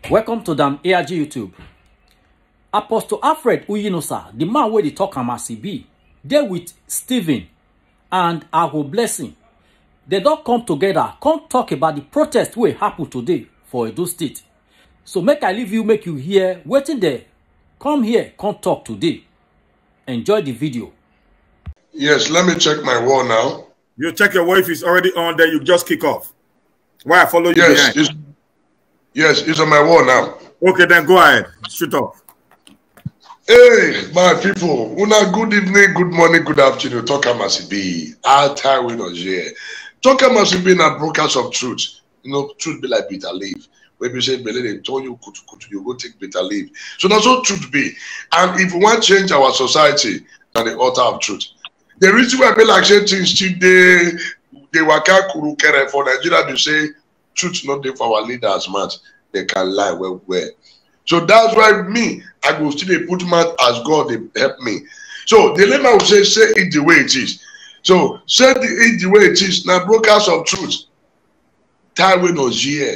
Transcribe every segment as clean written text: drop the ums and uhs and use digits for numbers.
Welcome to Dam ARG YouTube. Apostle Alfred Uyinosa, the man where they talk am as he be, there with Stephen and Aho Blessing. They don't come together, come talk about the protest wey happen today for Edo State. So make I leave you, make you hear, waiting there. Come here, come talk today. Enjoy the video. Yes, let me check my wall now. You check your wall. If it's already on there, you just kick off. Why I follow you behind? Yes, it's on my wall now. Okay, then go ahead. Shoot off. Hey, my people. Una good evening, good morning, good afternoon. Talk Amasibi. Our time we not here. Talk Amasibi na brokers of truth. You know, truth be like bitter leaf. When you say Bele, they told you kutu, you go take bitter leaf. So that's what truth be. And if we want to change our society, then the altar of truth. The reason why I be like saying things today, they waka kuru kere for Nigeria to say truth not there for our leaders, man. They can lie well. So that's why me, I go still put man as God they help me. So the lemma will say it the way it is. So say it the way it is. Now brokers of truth. Taiwan was here.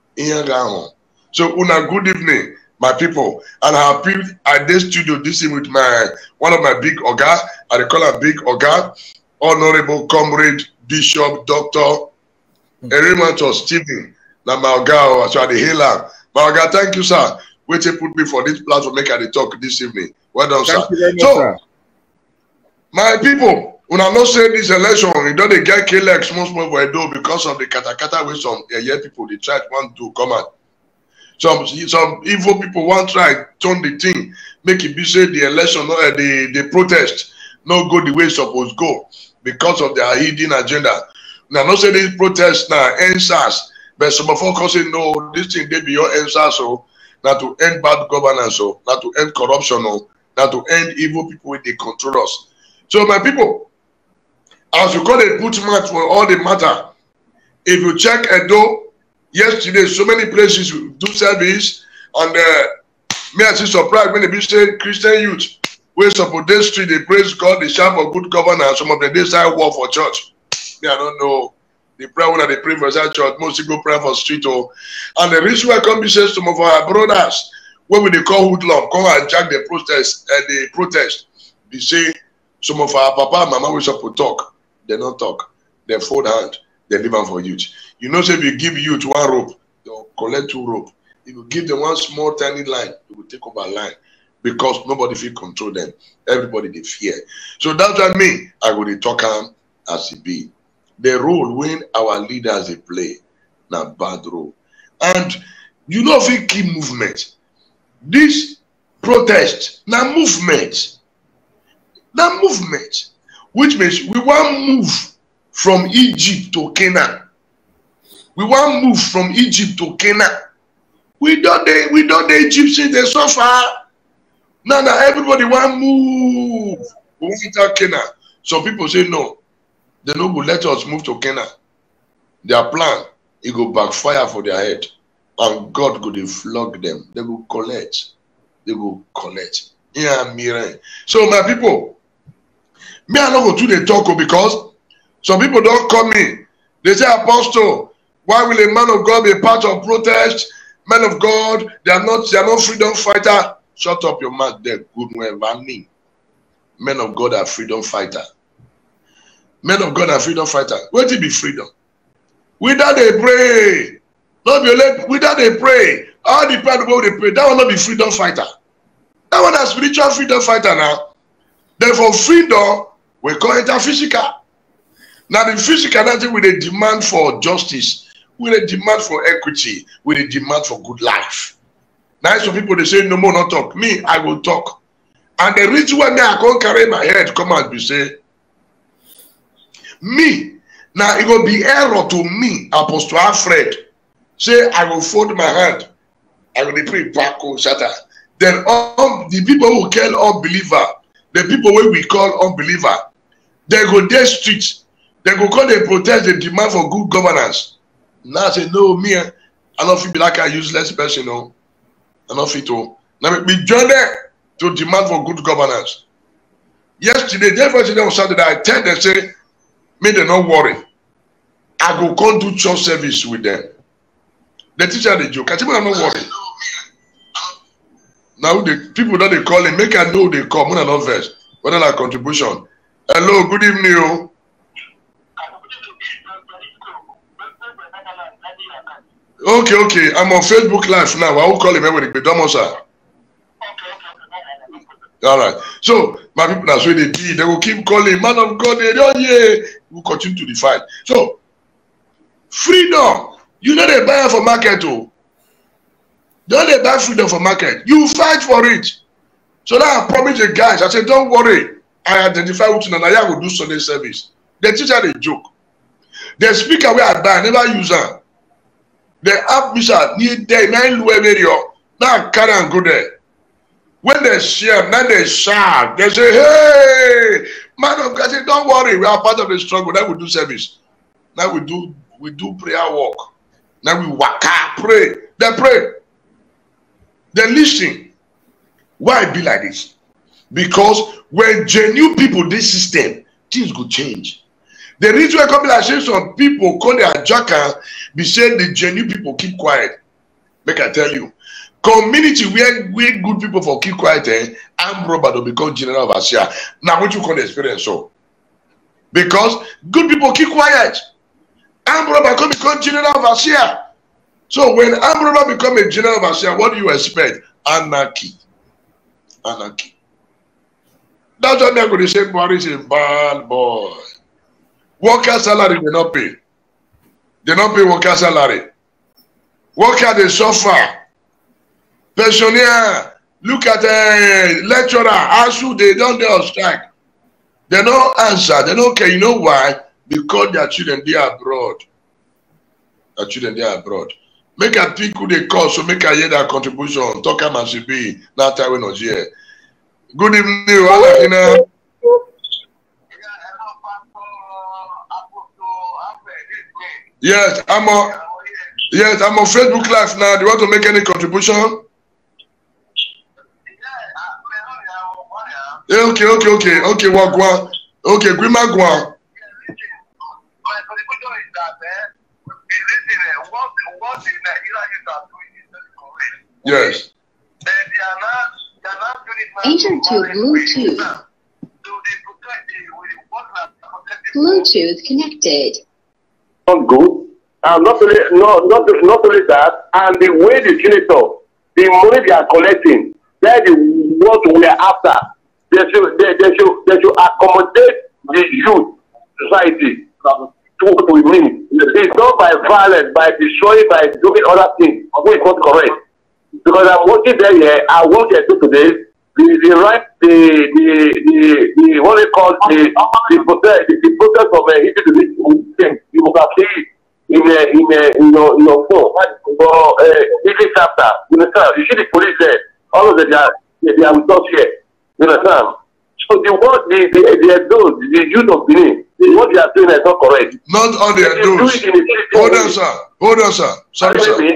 So una good evening, my people. And I appeal at this studio this evening with one of my big oga. I call him big oga, Honorable Comrade Bishop Dr. Erimato Stephen. Now my oga, so I hail him. My oga, thank you, sir. Wait to put me for this platform, make I talk this evening. Well done, sir. So, my people, when I not say this election, you don't get killed like small for Edo because of the katakata with some people they try want to come out. Some evil people want to try turn the thing, make it be say the election, the protest, not go the way it's supposed to go because of their hidden agenda. Now, not say this protest now answers, but some of us say no, this thing they be your answer, so not to end bad governance, so not to end corruption, not to end evil people when they control us. So my people, as you call it, put match for all the matter. If you check Edo, yesterday so many places do service, and me I see surprised when they be say Christian youth, where support this street they praise God, they shout for good governance. Some of them they say war for church. Me I don't know. The prayer when they pray for that church, most go pray for street. And the reason why come be says some of our brothers, when we they call hoodlum, come and jack the protest, they say some of our papa and mama we support talk. They don't talk. They fold hand. They live on for youth. You know, say if you give youth one rope, they'll collect two rope. If you give them one small tiny line, they will take over line because nobody feel control them. Everybody they fear. So that's what me. I go to talk as it be. The role when our leaders they play, not bad role. And you know if we keep movement. This protest, now movement. Now movement. Which means we want to move from Egypt to Canaan. We want to move from Egypt to Canaan. We don't the Egyptians they so far. Now everybody want to move. We want to Canaan. Some people say no. They no go let us move to Canaan. Their plan, it go backfire for their head. And God go they flog them. They go collect. They go collect. Yeah, mirror. So my people, me I not go to the talk because some people don't come in. They say, Apostle, why will a man of God be part of protest? Men of God, they are not freedom fighter. Shut up your mouth there, good man. Men of God are freedom fighter. Men of God are freedom fighter. Where to be freedom? Without they pray. Not be late. Without they pray. All the people they pray. That will not be freedom fighter. That one is spiritual freedom fighter now. Therefore, freedom we call it a physical. Now the physical that's with a demand for justice, with a demand for equity, with a demand for good life. Now some people they say no more not talk. Me, I will talk. And the reason why me I can't carry my head come and be say me. Now it will be error to me, Apostle Alfred. Say I will fold my hand. I will pray Paco Shatter. Then all the people who kill unbeliever, the people where we call unbeliever, they go their streets. They go call they protest, they demand for good governance. Now I say no, me, I don't feel like a useless person, no. I don't feel to. Now we join there to demand for good governance. Yesterday, yesterday on Saturday, I tell them say, may they not worry. I go come do church service with them. The teacher they joke. I tell them I'm not worried. Now the people that they call him, make I know they come. When I not verse, whether like contribution. Hello, good evening. Oh. Okay. I'm on Facebook Live now. I will call him every day. Sir. All right. So my people, that's what they did. They will keep calling, man of God. We will continue to define. So freedom. You know they buy for market too. Don't they buy freedom for market? You fight for it. So now I promise the guys. I said, don't worry. I identify which one I will do Sunday service. The teacher they joke. The speaker where I buy, I never use her. The app Misha need day 9 video. Now carry and go there. When they share, now they shout. They say, hey, man of God, say, don't worry, we are part of the struggle. Now we do service. Now we do prayer work. Now we waka, pray. They pray. They listen. Why it be like this? Because when genuine people this system, things go change. The reason why come like some people call their jacker, be saying the genuine people keep quiet. Make I tell you. Community where good people for keep quiet, armed robber will become general overseer. Now what you call the experience so? Because good people keep quiet. Armed robber can become general overseer. So when armed robber become a general overseer, what do you expect? Anarchy. Anarchy. That's what they're going to say, Boris is a bad boy. Worker salary they not pay. They not pay worker salary. Worker they suffer. Pensioner, look at the lecturer, ASU, they don't do on strike. They don't answer, they don't care. You know why? Because their children they are abroad. Their children they are abroad. Make a pick who they call, so make a hear their contribution. Talk about CB, not time when here. Good evening, Alakina. Yes, I'm on Facebook Live now. Do you want to make any contribution? Okay. Wagwan. Okay, Grima Gwan. My contribution is that what the Nigerians are doing is correct. Yes. They are not doing it. Enter to Bluetooth. So they protect the Bluetooth connected. Not good. And not only that, and the way the senator, the money they are collecting, that is what we are after. They should accommodate the youth society to what we mean. It's not by violence, by destroying, by doing other things, which is not correct. Because I'm working there here, I work there today. The right, what they call the process of hitting the you can see in your phone. English chapter, you understand? You see the police there, all of them they are with us here. You understand? So the youth of Benin, what they are doing is not correct. Not all they are doing. Hold on, sir. Sorry, sir.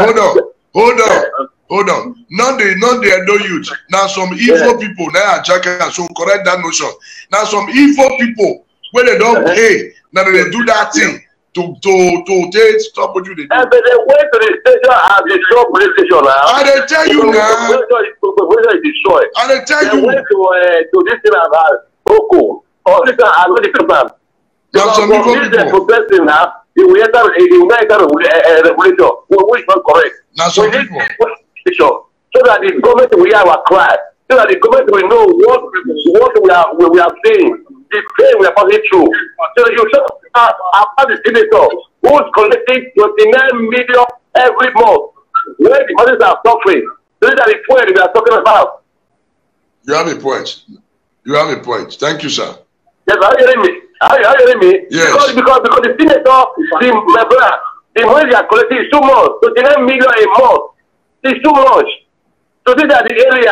Hold on. Not the adult youth. Now some evil people, now Jacka, so correct that notion. Now some evil people, when they don't pay, now they do that thing to take stop what you do. And they went to the station and they saw police station now. And they tell you now. And they tell you. They went to this thing about Oko. All this time, I know the person. Now some evil people. Protesting now. He will enter a regulator, which is not correct. Now some people. So that the government will hear our cry, so that the government will know what we are saying, the pain we are passing through. So you should have the senator who is collecting 29 million every month, where the mothers are suffering. These are the points we are talking about. You have a point. Thank you, sir. Yes, are you hearing me? Are you hearing me? Yes. Because the senator, the money they are collecting is too much. 29 million a month. It's too much. So these are the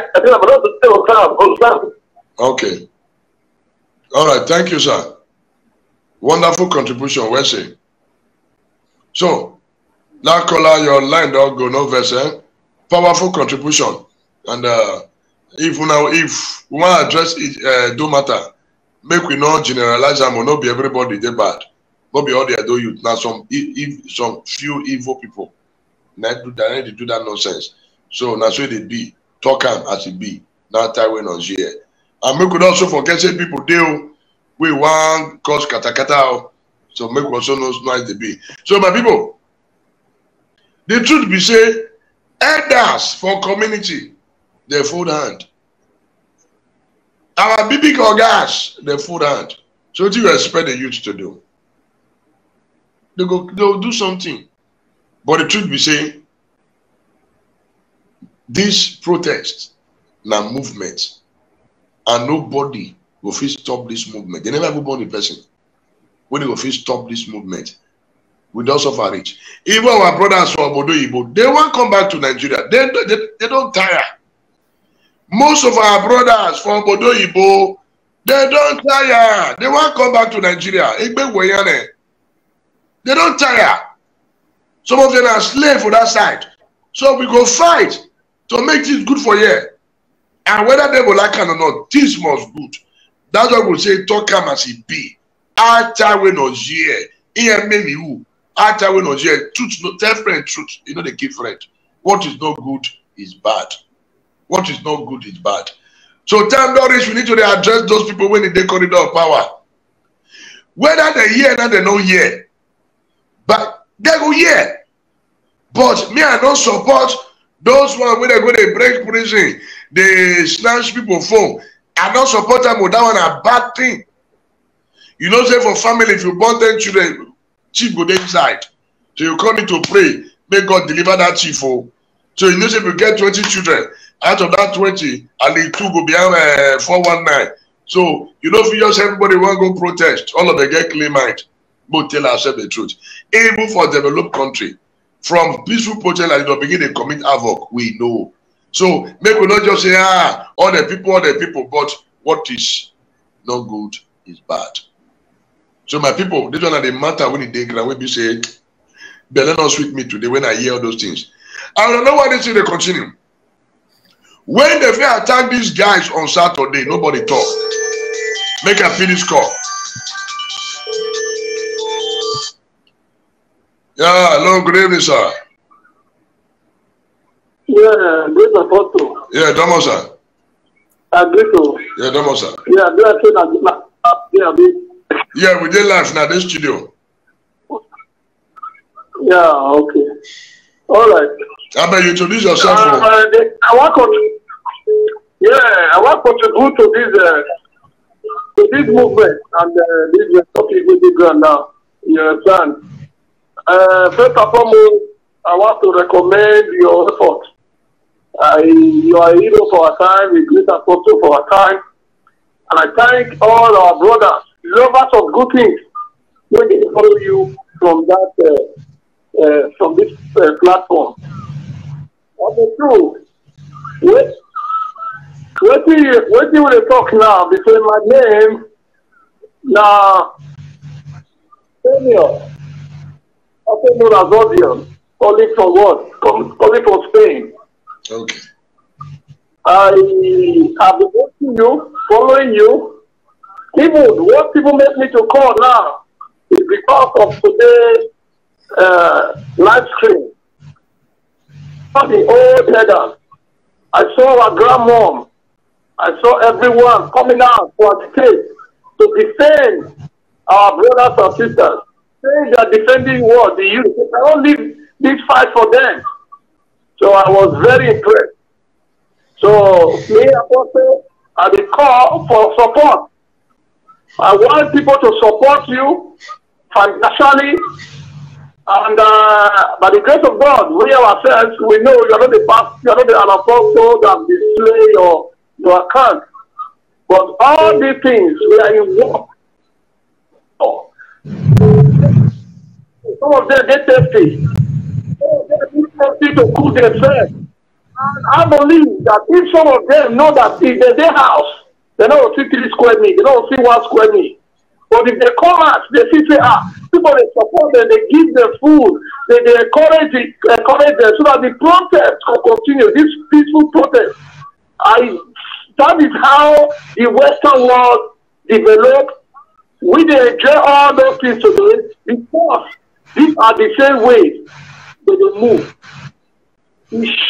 areas. Okay. All right. Thank you, sir. Wonderful contribution, Wesley. So, now caller, your line don't go no verse. Powerful contribution. And if we want to address it, do matter. Make we not generalize them or not be everybody they bad. Not be all they do you. Now some few evil people. They do that nonsense. So that's why they be talk am as it be. Now time when on here. And we could also forget say people deal we want cause katakata. So make also knows nice to be. So my people, the truth be say, elders for community, they fold hand. Our big organs, they fold hand. So what do you expect the youth to do? They'll do something. But the truth be say, this protest now movement, and nobody will fit stop this movement. They never have one person when they will fit stop this movement. We don't suffer rich. Even our brothers from Obodo Igbo, they won't come back to Nigeria. They don't tire. Most of our brothers from Obodo Igbo, they don't tire. They won't come back to Nigeria. They don't tire. Some of them are slaves for that side. So we go fight to make this good for you. And whether they will like it or not, this must good. That's why we say, talk come as it be. After we know here, here maybe who. After we know here, truth, no, tell friend truth. You know, they give friend. What is not good is bad. What is not good is bad. So time Doris, we need to address those people when they corridor of power. Whether they hear or they don't hear. But they go hear. But me, I don't support those ones when they go to break prison, they snatch people phone. I don't support them with that one a bad thing. You know, say for family, if you born 10 children, chief go inside. So you come in to pray, may God deliver that chief. Oh. So you know, say if you get 20 children, out of that 20, at least 2 go behind 419. So you know, if you just everybody want to go protest, all of them get clean mind. But tell ourselves the truth. Even for developed country, from peaceful protest like they begin to commit havoc, we know. So make we not just say, all the people, but what is not good is bad. So my people, this one are the matter when they ground when we say, but let us with me today when I hear all those things. I don't know why they say they continue. When they attack these guys on Saturday, nobody talk. Make a finish call. Yeah, hello, good evening, sir. Yeah, good photo. Yeah, Domo, sir. Yeah, Domo, sir. Yeah, we did live now, this studio. Yeah, okay. All right. I bet you introduce yourself. I want to contribute to this movement and this topic with the ground now. You understand? First and foremost, I want to recommend your effort. You are a hero for our time, a great apostle for our time. And I thank all our brothers, lovers of good things, when they follow you from that from this platform. Number two, what do you talk now between my name now Daniel, also known as Odion, calling from what? Calling from Spain. Okay. I have been watching you, following you. Even what people make me to call now is because of today's live stream. The old headers. I saw our grandmom. I saw everyone coming out for the case to defend our brothers and sisters. Saying they are defending what? The youth. They cannot leave this fight for them. So I was very impressed. So me, Apostle, I will call for support. I want people to support you financially. And by the grace of God, we ourselves, we know you are not the past, you are not an apostle that display your account. But all these things, we are in work. Some of them get thirsty. Some of them need something to cool themselves. And I believe that if some of them know that in their house, they don't see 3 square meters, they don't see 1 square meter. But if they come out, they see, people they support them, they give them food, they encourage them so that the protest will continue, this peaceful protest. That is how the Western world developed. We enjoy all those things today because these are the same ways that they move.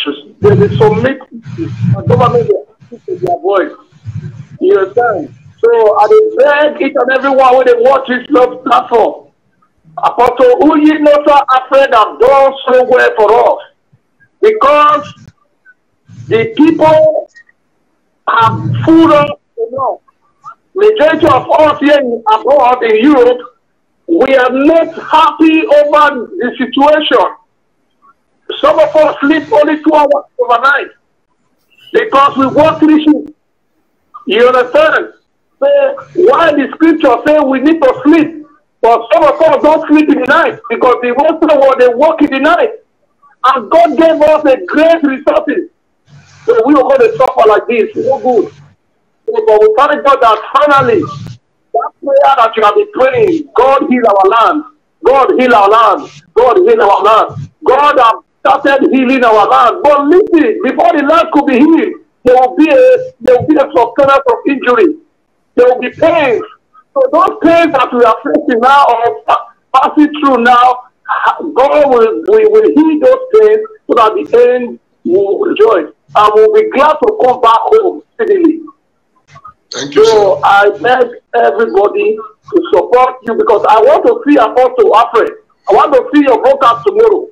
they will submit the government to their voice. You understand? So I beg each and everyone when they watch this love platform. Apostle Uyinosa Alfred have done so well for us because the people have food up enough. Majority of us here abroad in Europe, we are not happy over the situation. Some of us sleep only 2 hours overnight because we work 3 shifts. You understand? So why the scripture say we need to sleep, but some of us don't sleep in the night because the most they work in the night. And God gave us a great resources. So we are going to suffer like this. No good. But we thank God that finally, that prayer that you have been praying, God heal our land. God heal our land. God heal our land. God has started healing our land. But listen, before the land could be healed, there will be a substance of injury. There will be pains. So those pains that we are facing now or passing through now, God will heal those pains so that the end will rejoice. And we'll be glad to come back home steadily. Thank you, so sir. I beg everybody to support you because I want to see Apostle Alfred. I want to see your broadcast tomorrow.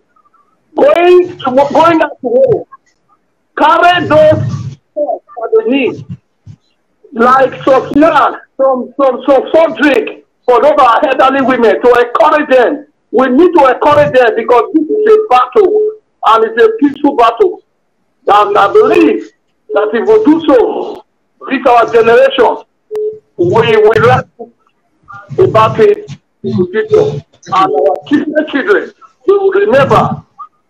Going out tomorrow. Carry those steps that they need. Like some snack, some soft drink for those elderly women to encourage them. We need to encourage them because this is a battle and it's a peaceful battle. And I believe that if we do so, this our generation, we will learn about it in the future. And our children, they will remember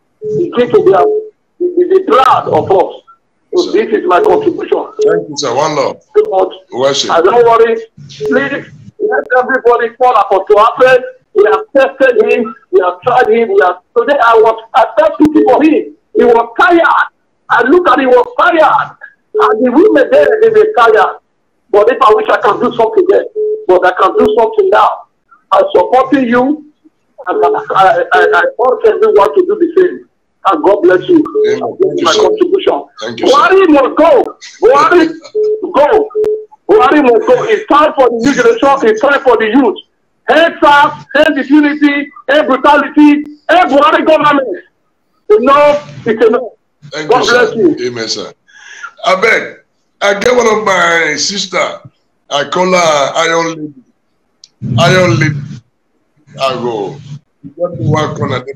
the be proud of us. So this is my contribution. Thank you, sir. One love. Worship. I don't worry. Please let everybody fall Apostle Alfred. We have tested him. We have tried him. Today I felt pity for him. He was tired. I look at him, he was tired. And the women there, they were tired. But if I wish I can do something there, but I can do something now. I'm supporting you, and I urge everyone to do the same. And God bless you. Thank you, my contribution. Thank you, Buhari must go. Buhari go. Buhari must go. It's time for the new generation. It's time for the youth. End SARS, end impunity, end brutality, end Buhari government. Enough is enough. Thank God you, bless sir. you. Amen, sir. I beg. I get one of my sister. I call her Iron Lady. Iron Lady. I go. What do I call her?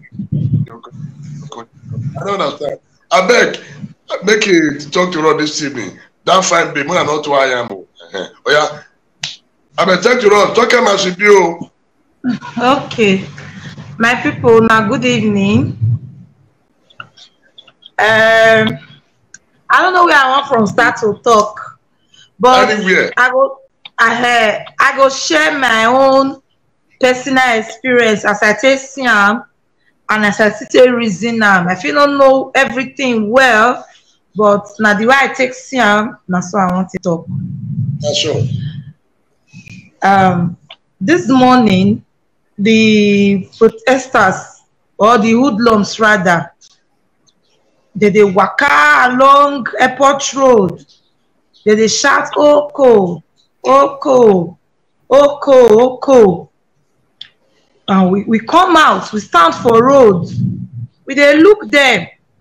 I don't understand. I beg. Make it talk to her this evening. That fine baby. When I know who I am. Oh yeah. I beg talk to her. Talk about you. Okay. My people, now good evening. I don't know where I want from start to talk, but anywhere. I go share my own personal experience as I take Siam and as I take reason now. If you don't know everything well, but now the way I take Siam, that's what I want to talk. That's sure. This morning, the protesters or the hoodlums rather, they waka along Airport Road. They shout, Oko, Oko, Oko, Oko. And we come out, we stand for road. We they look them.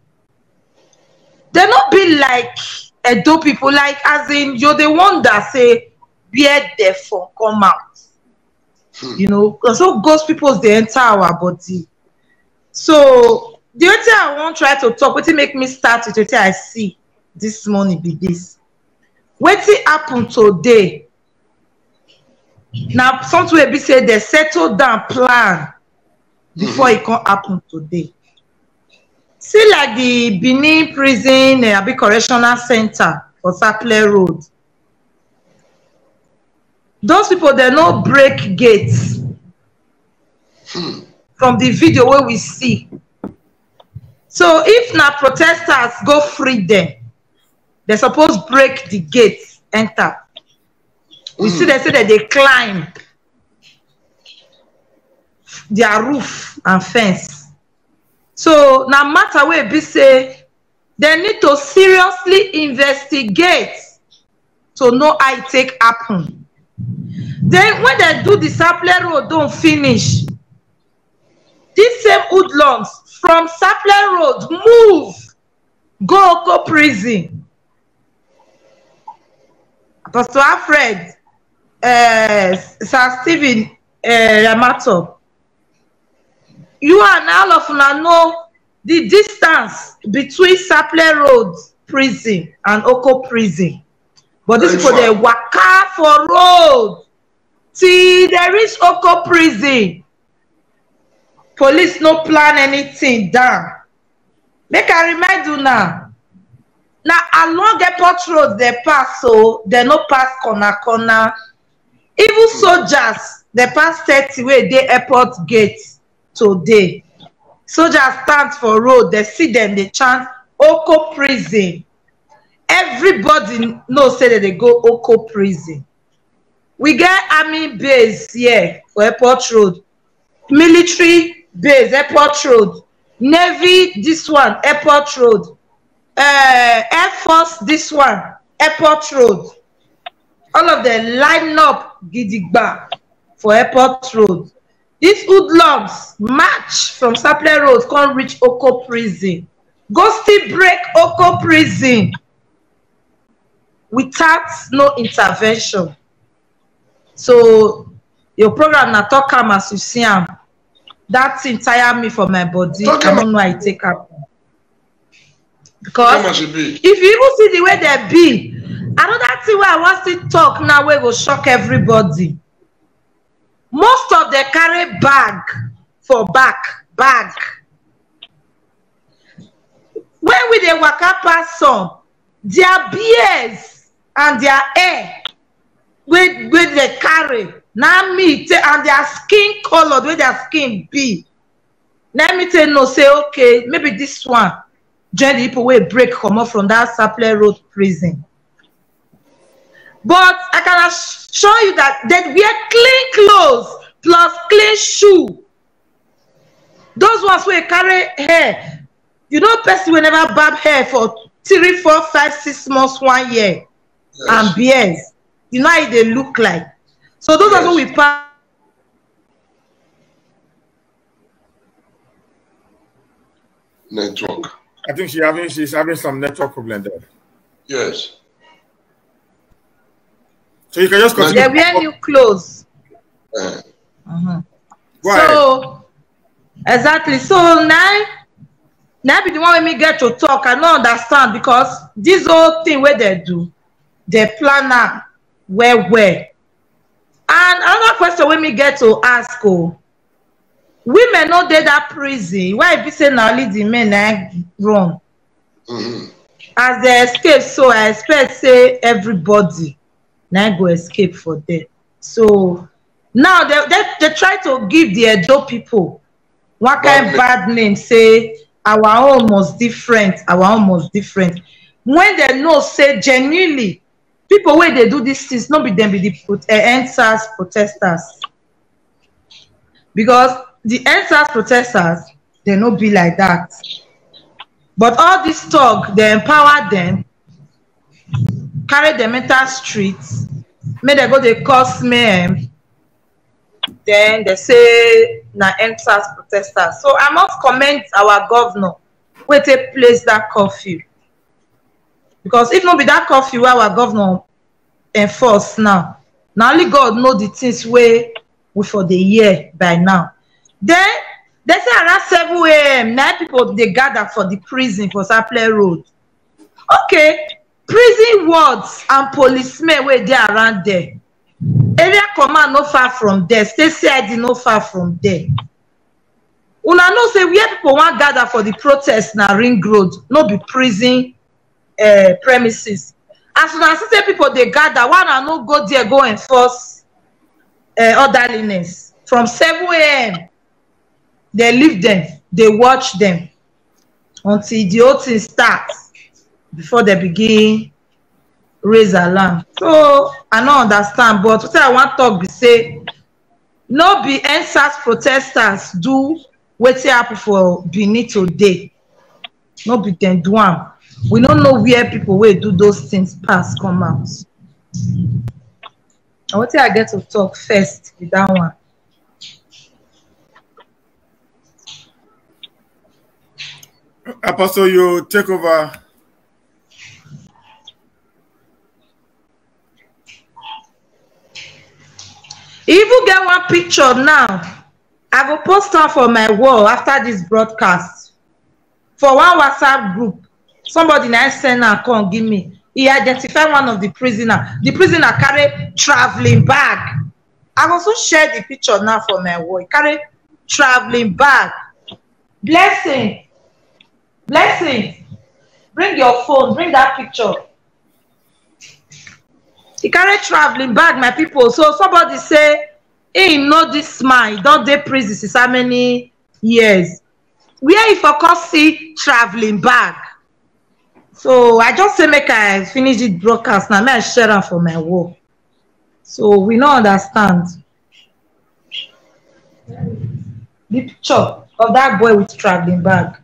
They not be like Edo people, like as in you're the one that say, bear therefore come out. You know, so ghost people they enter our body. So the other thing I want to try to talk, what make me start with what I see this morning be this. What happened today? Now something will be said they settled down plan before it can happen today. See like the Benin prison, a big correctional center for Sackler Road. Those people they no break gates. From the video where we see. So if now protesters go free them, they're supposed to break the gates, enter. We see they say that they climb their roof and fence. So now matter where be say they need to seriously investigate to know how it take happen. Then when they do the Sapele Road don't finish, this same hoodlums from Sapele Road move go Oko prison. Pastor Alfred, Sir Stephen Yamato, you and all of you know the distance between Sapele Road prison and Oko prison. But this people they waka for road till they reach Oko prison. Police no plan anything down. Make I remind you now. Now along airport road they pass, so they no pass corner. Even soldiers they pass 30 way they airport gate today. Soldiers stand for road, they see them, they chant Oko prison. Everybody knows say that they go Oko prison. We get army base here for airport road, military base airport road, navy this one airport road, air force this one airport road. All of them line up gidigba for airport road. These hoodlums march from Sapele Road, come reach Oko prison, go still break Oko prison without no intervention. So your program na talk am as you see am. That thing tire me for my body. I don't know how it take up. Because if you even see the way they be, another thing where I want to talk now where go shock everybody. Most of them carry bag for back. When we dey waka pass some, their beards and their hair wey they carry na meat and their skin color, the way their skin be. Let me tell you, say okay, maybe this one join the people wey break comot from that Sapele Road prison. But I can show you that they wear clean clothes plus clean shoe. Those ones wey carry hair, you know, person will never barb hair for 3, 4, 5, 6 months, 1 year, yes. And beards. You know how they look like. So those are what we pass. Network. I think she's having some network problem there. Yes. So you can just continue. They wear new clothes. So exactly. So now be the one when me get to talk. I don't understand because this whole thing where they do, they plan out well. And another question when me get to ask, women no dey that prison. Why be say now only the men run? As they escape, so I expect say everybody now go escape for them. So now they try to give the Edo people one kind of bad name, say our own was different, when they know say genuinely people where they do these things, not be them be the NSAS protesters, because the NSAS protesters they no be like that. But all this talk, they empower them, carry them enter streets, make they go they cause mayhem. Then they say na NSAS protesters. So I must commend our governor where they place that curfew. Because if not be that curfew where our governor enforce now only God know the things where we for the year by now. Then they say around 7 a.m. now people they gather for the prison for Sapele Road. Okay, prison wards and policemen where they around there. Area command no far from there. State CID no far from there. Una know say where people want gather for the protest na Ring Road, no be prison premises. As soon as say people they gather, one and no go there go enforce orderliness. From 7 a.m. they leave them, they watch them until the whole thing starts before they begin raise alarm. So I don't understand, but what I want to talk be say no be NSAS protesters do wetin happen for Benin today. No be them do am. we don't know where people will do those things pass come out. I want I get to talk first with that one. Apostle, you take over. If you get one picture now, I will post her for my wall after this broadcast. For one WhatsApp group, somebody now send her come give me. He identified one of the prisoner. The prisoner carry traveling bag. I also share the picture now for my wall. He carry traveling bag. Blessing. Blessing. Bring your phone. Bring that picture. He carry traveling bag, my people. So somebody say, hey, know this man. Don't they prison since how many years? Where if I can see traveling bag? So I just say make I finish it broadcast now. May I share them for my wall. So we don't understand. The picture of that boy with traveling bag.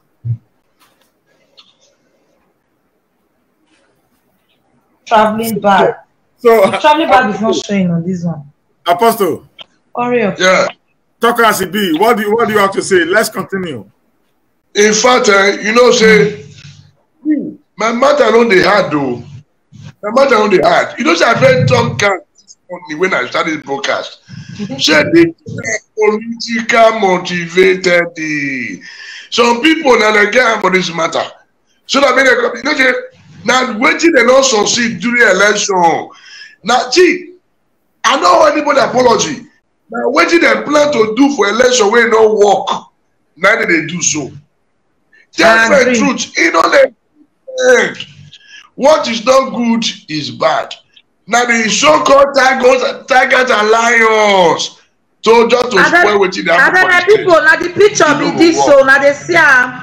Traveling bag. So the traveling bag is not showing on this one. Apostle. Hurry up. Yeah. Talk as it be. What do you have to say? Let's continue. In fact, you know, say my mother on the hard though. My mother on the hard. You know, say I read Tom Can when I started the broadcast. Say they political motivated. Some people now they get for this matter. So that mean you know, say now waiting and also succeed during election. Now, gee, I don't owe anybody apology. Now, what did they plan to do for election when no work? Now they do so. Tell the truth. You know, what is not good is bad. Now the so-called tigers and lions. So just to spoil what you have. Other people, now the picture be this so now they see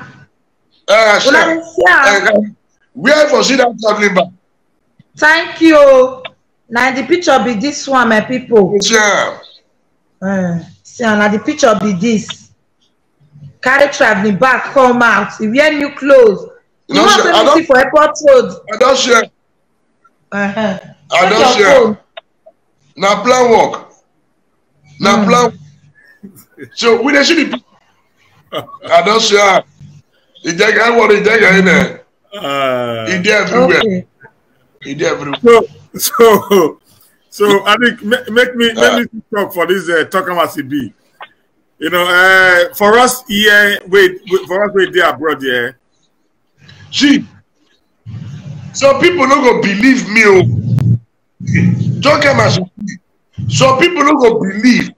where for see that traveling back? Thank you. Now the picture be this one, my people. Yeah. See, now the picture be this. Carry traveling back, come out. If you wear new clothes, you want to see for airport road. I don't share. I don't share. Now plan work. Now plan. So we don't see the. I don't share. The guy want the guy in there. He there everywhere. Okay. He there everywhere. So I think make me talk for this Talkamasi B. You know, for us here, for us we there abroad here. See, some people don't go believe me. Talkamasi B. Some people don't go believe.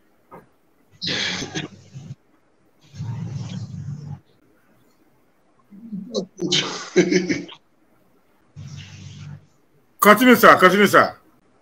Continue, sir. Continue, sir.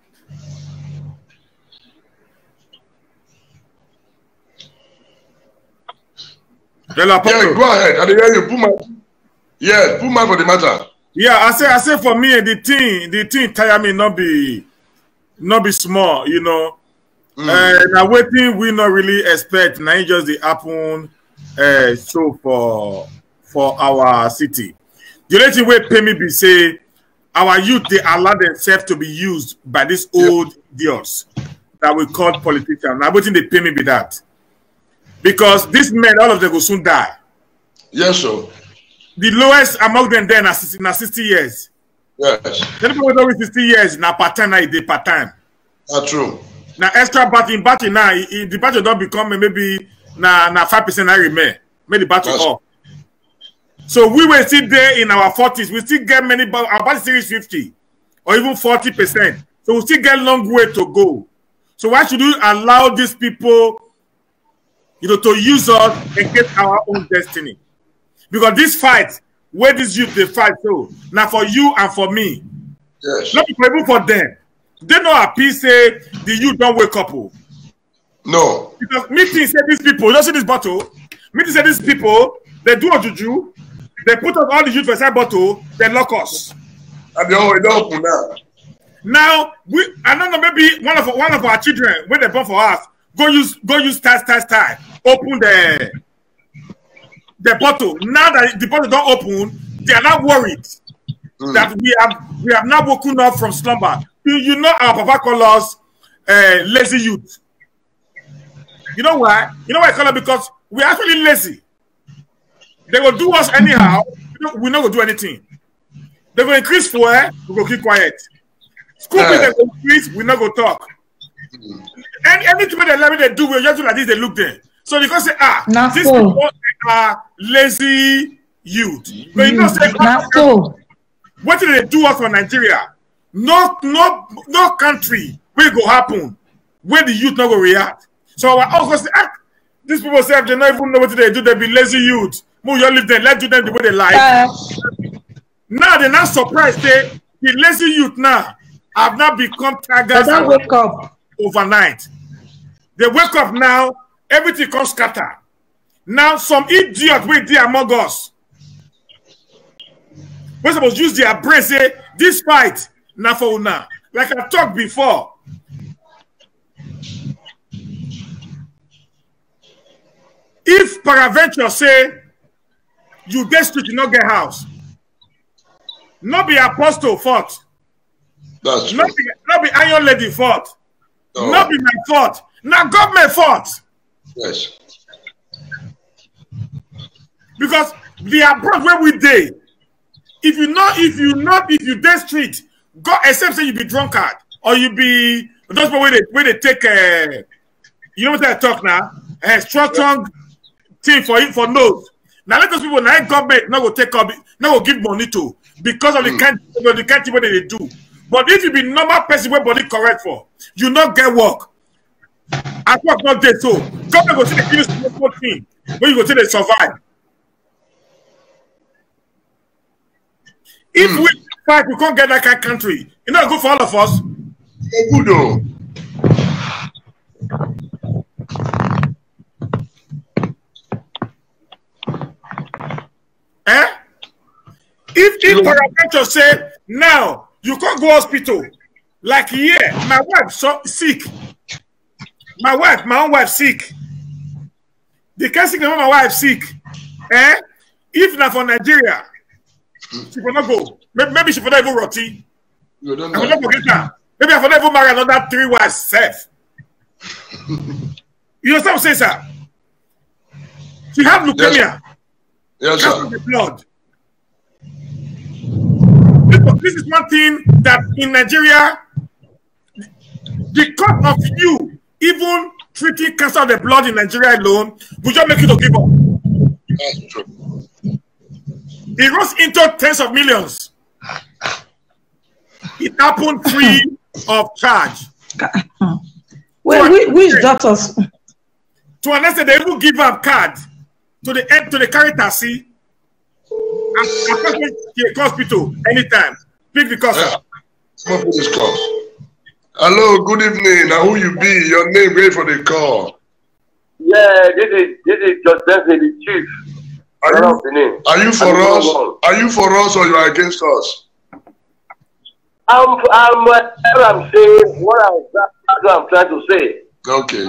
Yeah, go ahead. I hear you. Put my for the matter. Yeah, I say for me the thing tire me not be small, you know. Now waiting we not really expect now just the happen so for our city. The only thing we pay me be say our youth they allow themselves to be used by these old idiots that we call politicians. Now waiting they pay me be that. Because these men, all of them will soon die. Yes, sir. The lowest among them then are 60 years. Yes. Then people with over 60 years, now part-time, now they part-time. That's true. Now extra batting now, the battle don't become maybe now 5% I remain. Maybe the battle off. So we will still there in our 40s. We still get many, our battle series 50 or even 40%. So we still get a long way to go. So why should we allow these people, you know, to use us and get our own destiny? Because this fight, where this youth they fight, so now for you and for me, yes, not even for them. They know a piece say the youth don't wake up. No. Because meeting say these people, don't see this bottle. Meeting say these people, they do a juju, they put us all the youth inside bottle, they lock us. And they already open now. Now I don't know, maybe one of our children, when they born for us, go use style. Open the bottle. Now that the bottle don't open, they are not worried that we have now woken up from slumber. You know, our Papa call us lazy youth. You know why? You know why I call it? Because we're actually lazy. They will do us anyhow. We're not going to do anything. They will increase fuel, we will keep quiet. School fees they will increase, we're not going to talk. And anything they do, we'll just do like this, they look there. So they can say, these people are lazy youth. But you know, say, what did they do us for Nigeria? No country will go happen where the youth not going to react. So our uncle say, these people say they don't even know what they do, they be lazy youth. Move your live there, let's do them the way they like. Now they're not surprised. The lazy youth now have not become tigers. They don't wake up overnight. They wake up now, everything comes scatter. Now some idiot will be among us. We're supposed to use their brain, say, this fight, now for now. Like I talked before. If Paraventure say, you get street, you not get house. Not be apostle fault. That's true. Not be Iron Lady fault. No. Not be my fault. Now government fault. Yes. Because the approach where we dey, if you dey street, God except say you be drunkard or you be those people where they take you know what I talk now? Strong thing for nose. Now let those people now government not go take up, not go give money to because of the kind of what they do. But if you be normal person where body correct for, you not get work. At work not there so. Government go say they give you small thing when you go say they survive. If we fight, we can't get that kind of country. You know, good for all of us. Good though. If Paraventure say now you can't go hospital, like my wife sick. My own wife sick. The case is my wife sick. If not for Nigeria, she will not go. Maybe she will not even roti. I will not forget her. Maybe I will not even marry another 3 wives self. You understand what I'm saying, sir? She have leukemia. Yes, sir. The blood. This is one thing that in Nigeria, because of you even treating cancer of the blood in Nigeria alone, we just make you to give up. That's true. It rose into tens of millions. It happened free of charge. Well, which doctors? To understand, they even give up card to the Caritas. See, and hospital anytime. Pick the cost. This call. Hello, good evening. Now who you be? Your name, wait for the call. Yeah, this is just the chief. Are you for us? Are you for us or you are against us? I'm saying what I'm trying to say. Okay.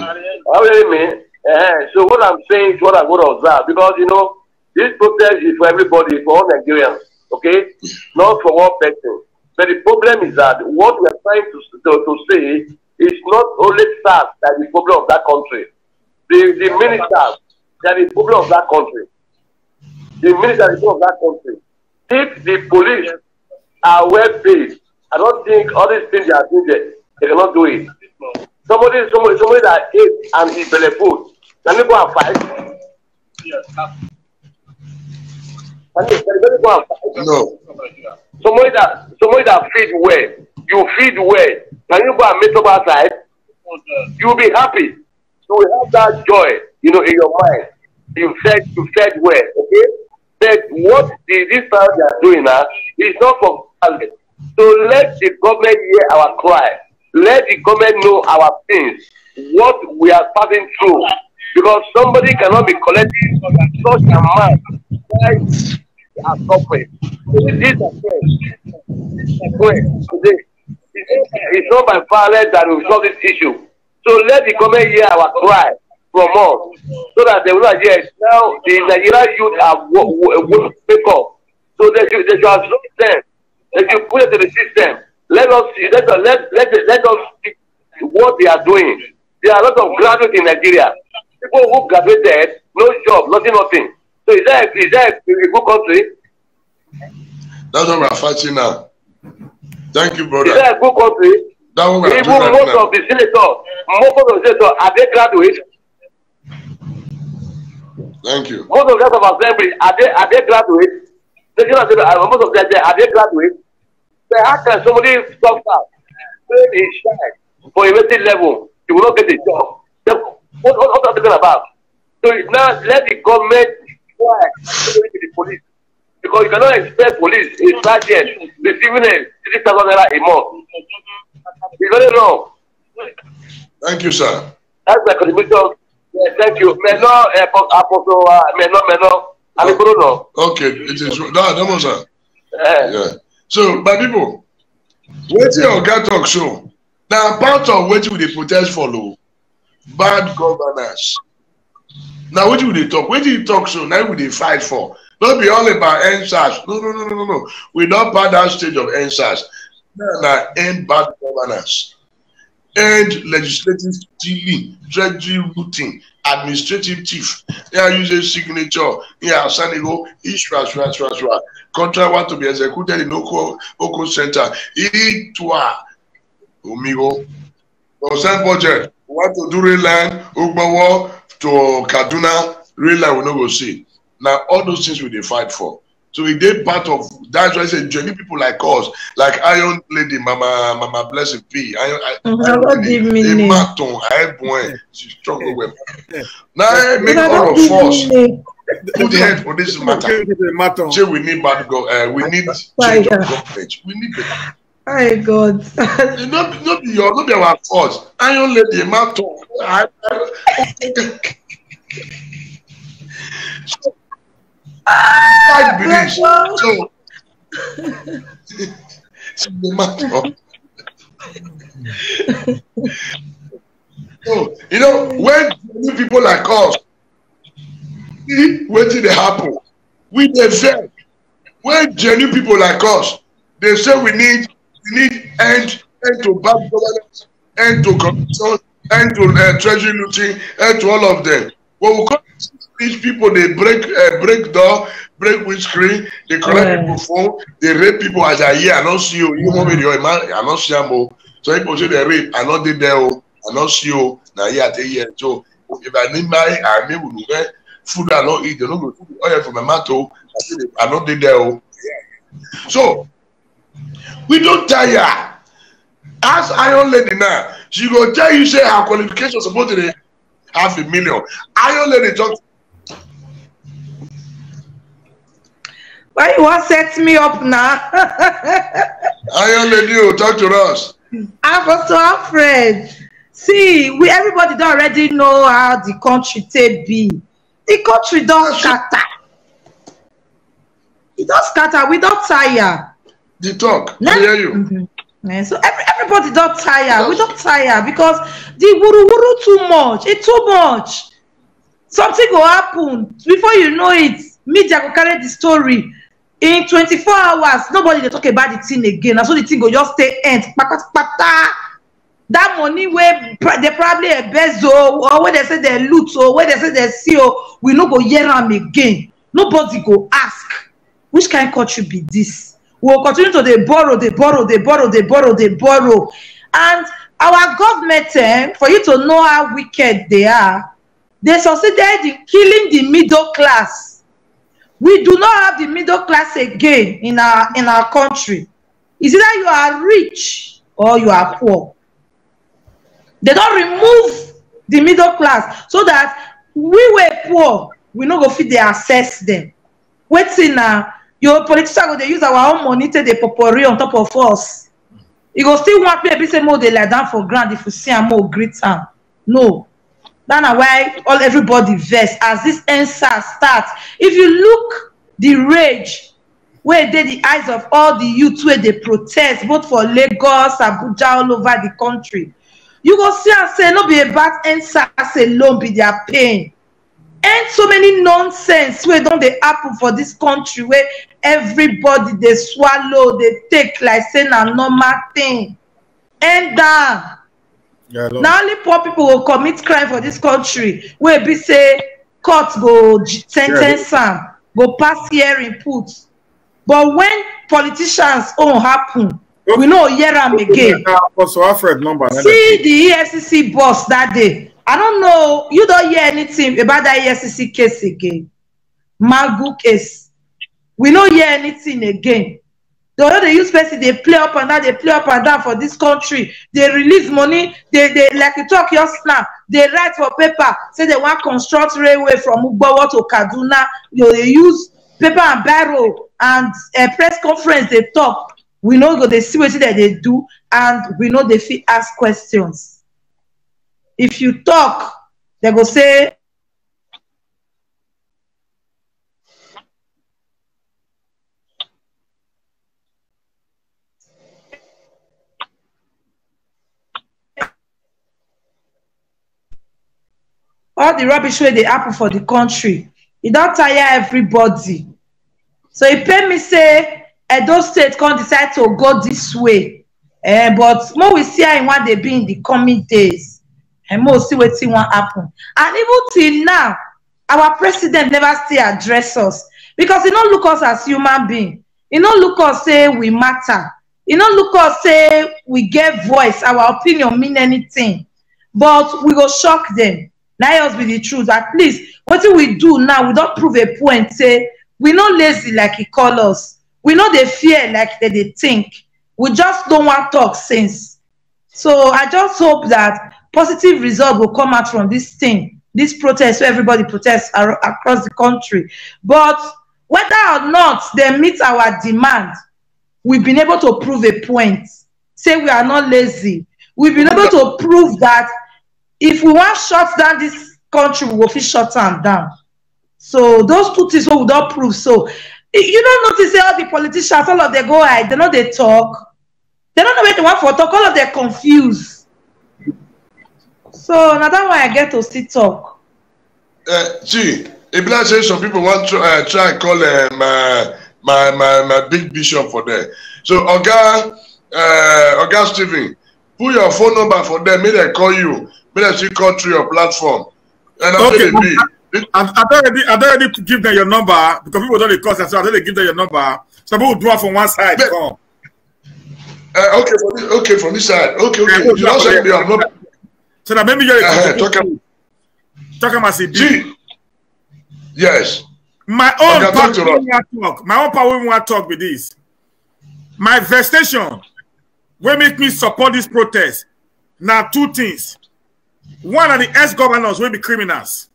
So what I'm saying is what I'm going to observe because you know this protest is for everybody, for all Nigerians, okay? Not for one person. But the problem is that what we are trying to say is not only SARS that is the problem of that country. The ministers that is the problem of that country. The minister is of that country. If the police are well paid, I don't think all these things they are doing there, they cannot do it. Somebody that ate and eat belly food, can you go and fight? Yes. Can you go and fight? No. Somebody that feed well, you feed well. Can you go and meet up outside? You'll be happy. You will have that joy, you know, in your mind. You fed well, okay? That what this family are doing now is not for talent. So let the government hear our cry. Let the government know our things, what we are passing through. Because somebody cannot be collecting such a amount while they are suffering. This is it's not by violence that we solve this issue. So let the government hear our cry from us, so that they will not yes. Now the Nigerian youth have wake up. So they should absorb them. They should put it to the system. Let us see what they are doing. There are a lot of graduates in Nigeria. People who graduated, no job, nothing. So is that a good country? That's what we're fighting now. Thank you, brother. Is that a good country? That's what we're Even doing most now. of the senators, are they graduates? Thank you. Most of the assembly, are they graduates? Most of them, are they graduates? So how can somebody stop that? Train is shy for a basic level. You will not get a job. What are they talking about? So now let the government try to the police. Because you cannot expect police, a sergeant, receiving a 60,000 naira a month. It's very wrong. Thank you, sir. That's the contribution. Yeah, thank you. Okay, it is that was sir. Yeah. So, my people, waiting on God talk so. Now, part of what we protest follow bad governance. Now, what do they talk? What do you talk so? Now, we they fight for. Don't be all about NSAS. No. We don't pass that stage of NSAS. Now, end bad governance. End legislative stealing, treasury routing, administrative thief. They are using signature. Yeah, Sanigo, contract want to be executed in Oko Center. Itwa, Omigo. Consent budget. We want to do rail line, Ugbawa to Kaduna, rail line we no go see. Now, all those things we dey fight for. So we did part of that's why I say journey people like us, like Iron Lady, Mama Blessing P. Iron Lady, Maton, she struggle with. Now make all of us put the head for this matter. Say we need bad we need change of government. We need it. My God. Not be our fault. Iron Lady, Maton. So the matter. So, you know, when people like us see wetin dey happen, we dey vex. When genuine people like us, they say we need end to bad governance, end to corruption, end to treasury looting, end to all of them. When we come these people, they break door, break windscreen, they collect people's phone, they rape people as I hear. I don't see you. You want me to man? I don't see them. So people say they rape. I not did there. I not see you. Now here I tell you. So if I need my, I may will food I not eat. They don't go to oil for my mato. I not did there. So we don't tire. Ask Iron Lady now. She go tell you say her qualifications supposed to be $500,000. Iron Lady talk. Why you want to set me up now? Iron Lady, talk to us. Apostle Alfred. See, everybody don't already know how the country take be. The country don't scatter. It don't scatter. We don't tire. The talk. I hear you. So everybody don't tire. We don't tire because the wuru too much. It's too much. Something will happen before you know it. Media will carry the story. In 24 hours, nobody dey talk about the thing again. And so the thing go just stay end. That money where they probably embezzle or where they say they loot or where they say they steal, we no go hear them again. Nobody go ask, which kind of country be this? We will continue to they borrow. And our government, for you to know how wicked they are, they succeeded in killing the middle class. We do not have the middle class again in our country. It's either you are rich or you are poor. They don't remove the middle class so that we were poor, we no go fit they assess them. Waiting now, your politicians go they use our own money to the potpourri on top of us. You go still want people say more they lie down for ground if you see a more great time. No. That's why everybody vex as this answer starts. If you look the rage where they the eyes of all the youth where they protest both for Lagos, Abuja, all over the country, you go see and say no be about answers alone be their pain. And so many nonsense wey don dey happen for this country where everybody they swallow, they take like say na normal thing. And Yeah, now only poor people will commit crime for this country. Where be say court go sentence am, go pass hearing put. But when politicians own happen, we know hear am again. Also, Alfred number. See the EFCC boss that day. I don't know. You don't hear anything about that EFCC case again. Magu case. We don't hear anything again. They use person, they play up and down, they play up and down for this country. They release money, they like you talk your snap, they write for paper, say they want to construct railway from Ugbawa to Kaduna. They use paper and barrel and a press conference, they talk. We know they see what they do, and we know they fit ask questions. If you talk, they go say, all the rubbish where they happen for the country, it don't tire everybody. So it pay me say Edo State can't decide to go this way. But more we see in what they be in the coming days. And more see what won't happen. And even till now, our president never still address us. Because he don't look us as human beings. He don't look us say we matter. He don't look us say we get voice, our opinion mean anything. But we go shock them. Now us be the truth. At least what we do now, we don't prove a point. Say we not lazy like he call us. We know they fear like they think. We just don't want to talk sense. So I just hope that positive result will come out from this thing, this protest where everybody protests across the country. But whether or not they meet our demand, we've been able to prove a point. Say we are not lazy. We've been able to prove that if we want to shut down this country, we will shut them down. So those two things we don't prove. So you don't notice all the politicians, all of them go hide, they know they talk. They don't know where they want for talk, all of them confused. So now that's why I get to still talk. See, if I say some people want to try and call my big bishop for them. So Oga Stephen, put your phone number for them, may they call you, may they see call through your platform. And okay, I already give them your number because people don't call, so I already give them your number. Some people do it from one side. Okay, from this side. Okay. You don't say your number. So now maybe you're talking about CB. Yes. My own power we want to talk with this. My vestation will make me support this protest. Now two things. One of the ex-governors will be criminals.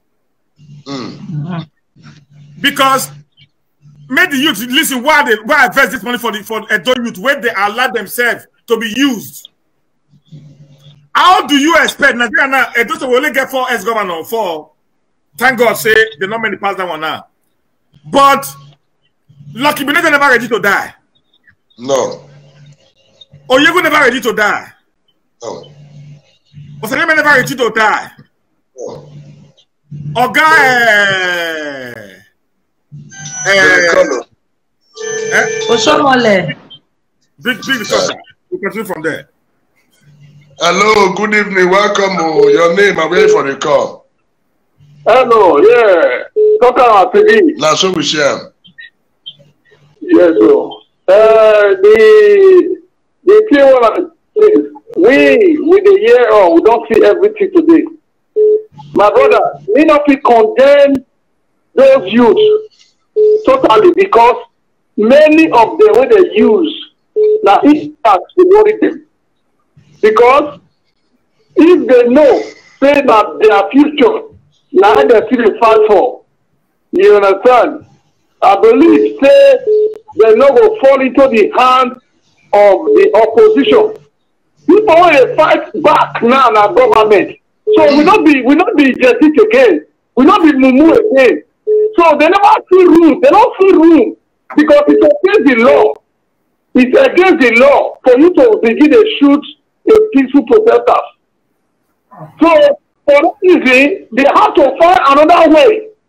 Because make the youth listen why I invest this money for adult youth where they allow themselves to be used. How do you expect Nigeria now? Those will only get 4 ex-governors, 4. Thank God, say they're not many past that one now. But Lucky Benedict never ready to die. No. Oyego never ready to die. No. Osaneme never ready to die. No. Oga Oshomole. Big discussion. We continue from there. Hello, good evening, welcome. Your name, I'm waiting for the call. Hello, yeah. Talk about TV. Now, so we share. Yes, so. The thing we with the year on, we don't see everything today. My brother, we not condemn those youths totally because many of them when they use now it starts to worry them. Because if they know, say that their future, now they still fight for. You understand? I believe, say, they not go fall into the hands of the opposition. People will fight back now in our government. So we not be justice again. We not be mumu again. So they never see room. They don't see room because it's against the law. It's against the law for you to begin to shoot a peaceful protesters. So for that reason, they have to find another way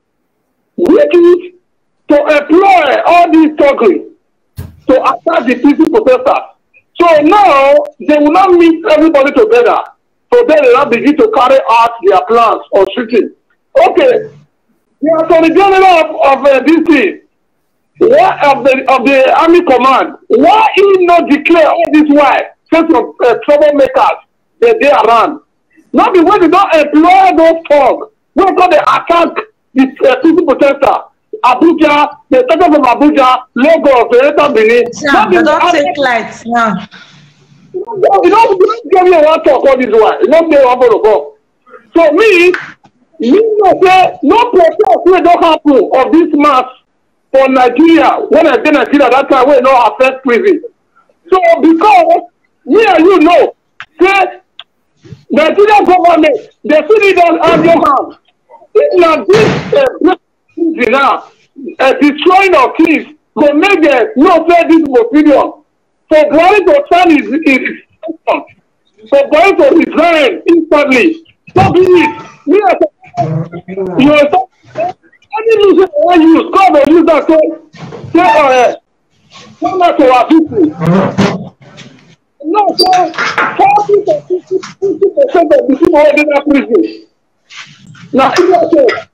which is to employ all these struggling to attack the peaceful protesters. So now they will not meet everybody together. So then they will begin to carry out their plans of shooting. Okay, the Attorney General of this thing, of the Army Command, why he not declare all this while sense of troublemakers that they around? Not the way they don't employ those thugs. We got they attack the peaceful protesters. Abuja, they started from Abuja, Lagos, Benin. Yeah, don't take lights now. You don't give me one talk all this while. You don't get one for the go. So me say no protest will not happen of this mass for Nigeria. When I say Nigeria that time will not affect prison. So because me and you know, say Nigeria government, they still need an argument. It's not this now destroying of things will make them no say this opinion. For Buhari to turn his for Buhari to resign instantly. So be it. Me you know, any reason I use, God will use that to come back to our people. No, so 40 to 50% of the people holding that prison. Now, if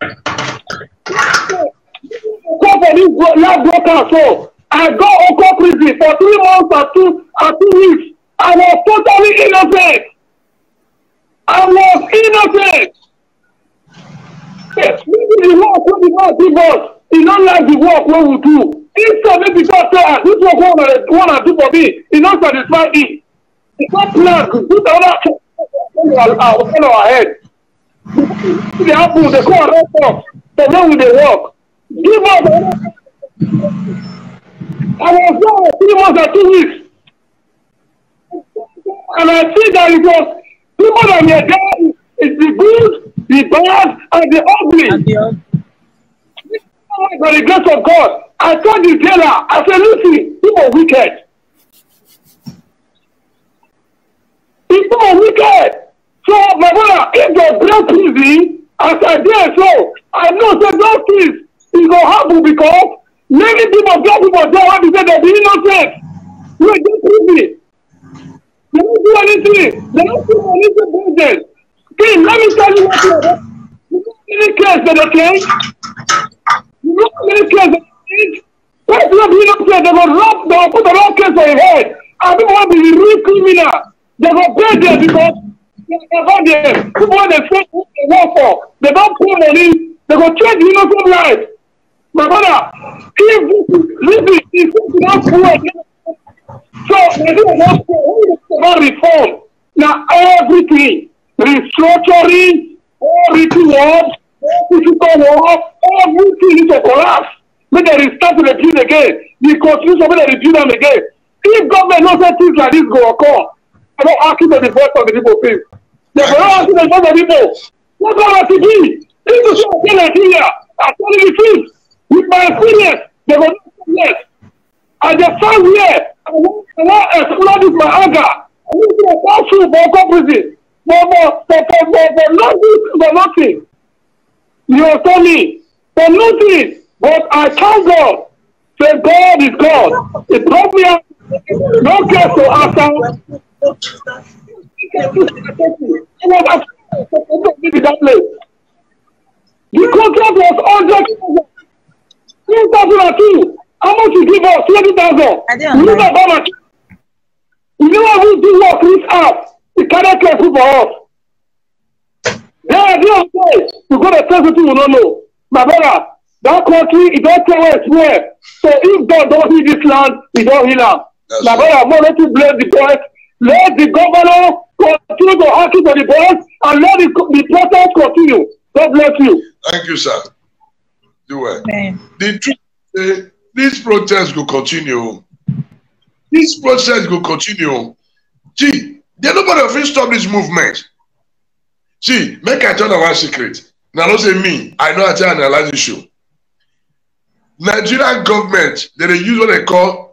come for this last broker, so I got Oko prison for 3 months and 2 weeks. I was totally innocent. I was innocent. Yes, maybe the work when we don't give us, he don't like the work when we do. Instead, maybe God say, this work one and do for me, he don't satisfy me. It's not planned. This other on our head. The apple, they call red off. So when will they work? Give us. I was there 3 months and 2 weeks. And I see that it was people that were there, it's the good, the bad, and the ugly. By the grace of God, I told the jailer, I said, listen, people are wicked. People are wicked. So, my brother, if they break prison, as I did so, I know that those things is going to happen because many people, black people, don't want to say they'll be innocent. We get prison. They don't do anything. They don't do anything business. King, let me tell you what you know. You know many cases that they change? You know many cases that they change? First of all, they will put the wrong case on your head. And people want to be real criminal. They will pay them because they got them. People want to say who they work for. They don't pay money. They will change the innocent life. My brother, if this is not poor, so they don't want reform. Now everything, restructuring, all written words, all physical words, everything is a collapse. When they restart to repeat again, the constitution when they repeat them again. If government knows that things like this go occur, I don't ask you to the voice of the people, please. They will not ask you to the voice of the people. What's going to be? This is what I Nigeria. I'm telling you the truth. With my experience, they will not say yes. I just stand here. I want to explode with my anger. I need to go through for prison. For nothing. You will tell me, for nothing. But I thank God. Say God is God. It brought me out. No case to answer. The contract was 100,000. 2002. How much you give us? 20,000. You know how much? You know how we do work this out. The cannot care for us. There are no ways to go to tell people who don't know. My brother, that country, it don't tell where it's where. So if God don't heal this land, he don't heal us. My brother, I'm not to blame the boys. Let the governor continue to argue to the boys and let the protest continue. God bless you. Thank you, sir. Do well. The truth is, this protest will continue. This process will continue. See, there's nobody will stop this movement. See, make I tell you one secret. Now, don't say me. I know I tell you analyze this show. Nigerian government, they use what they call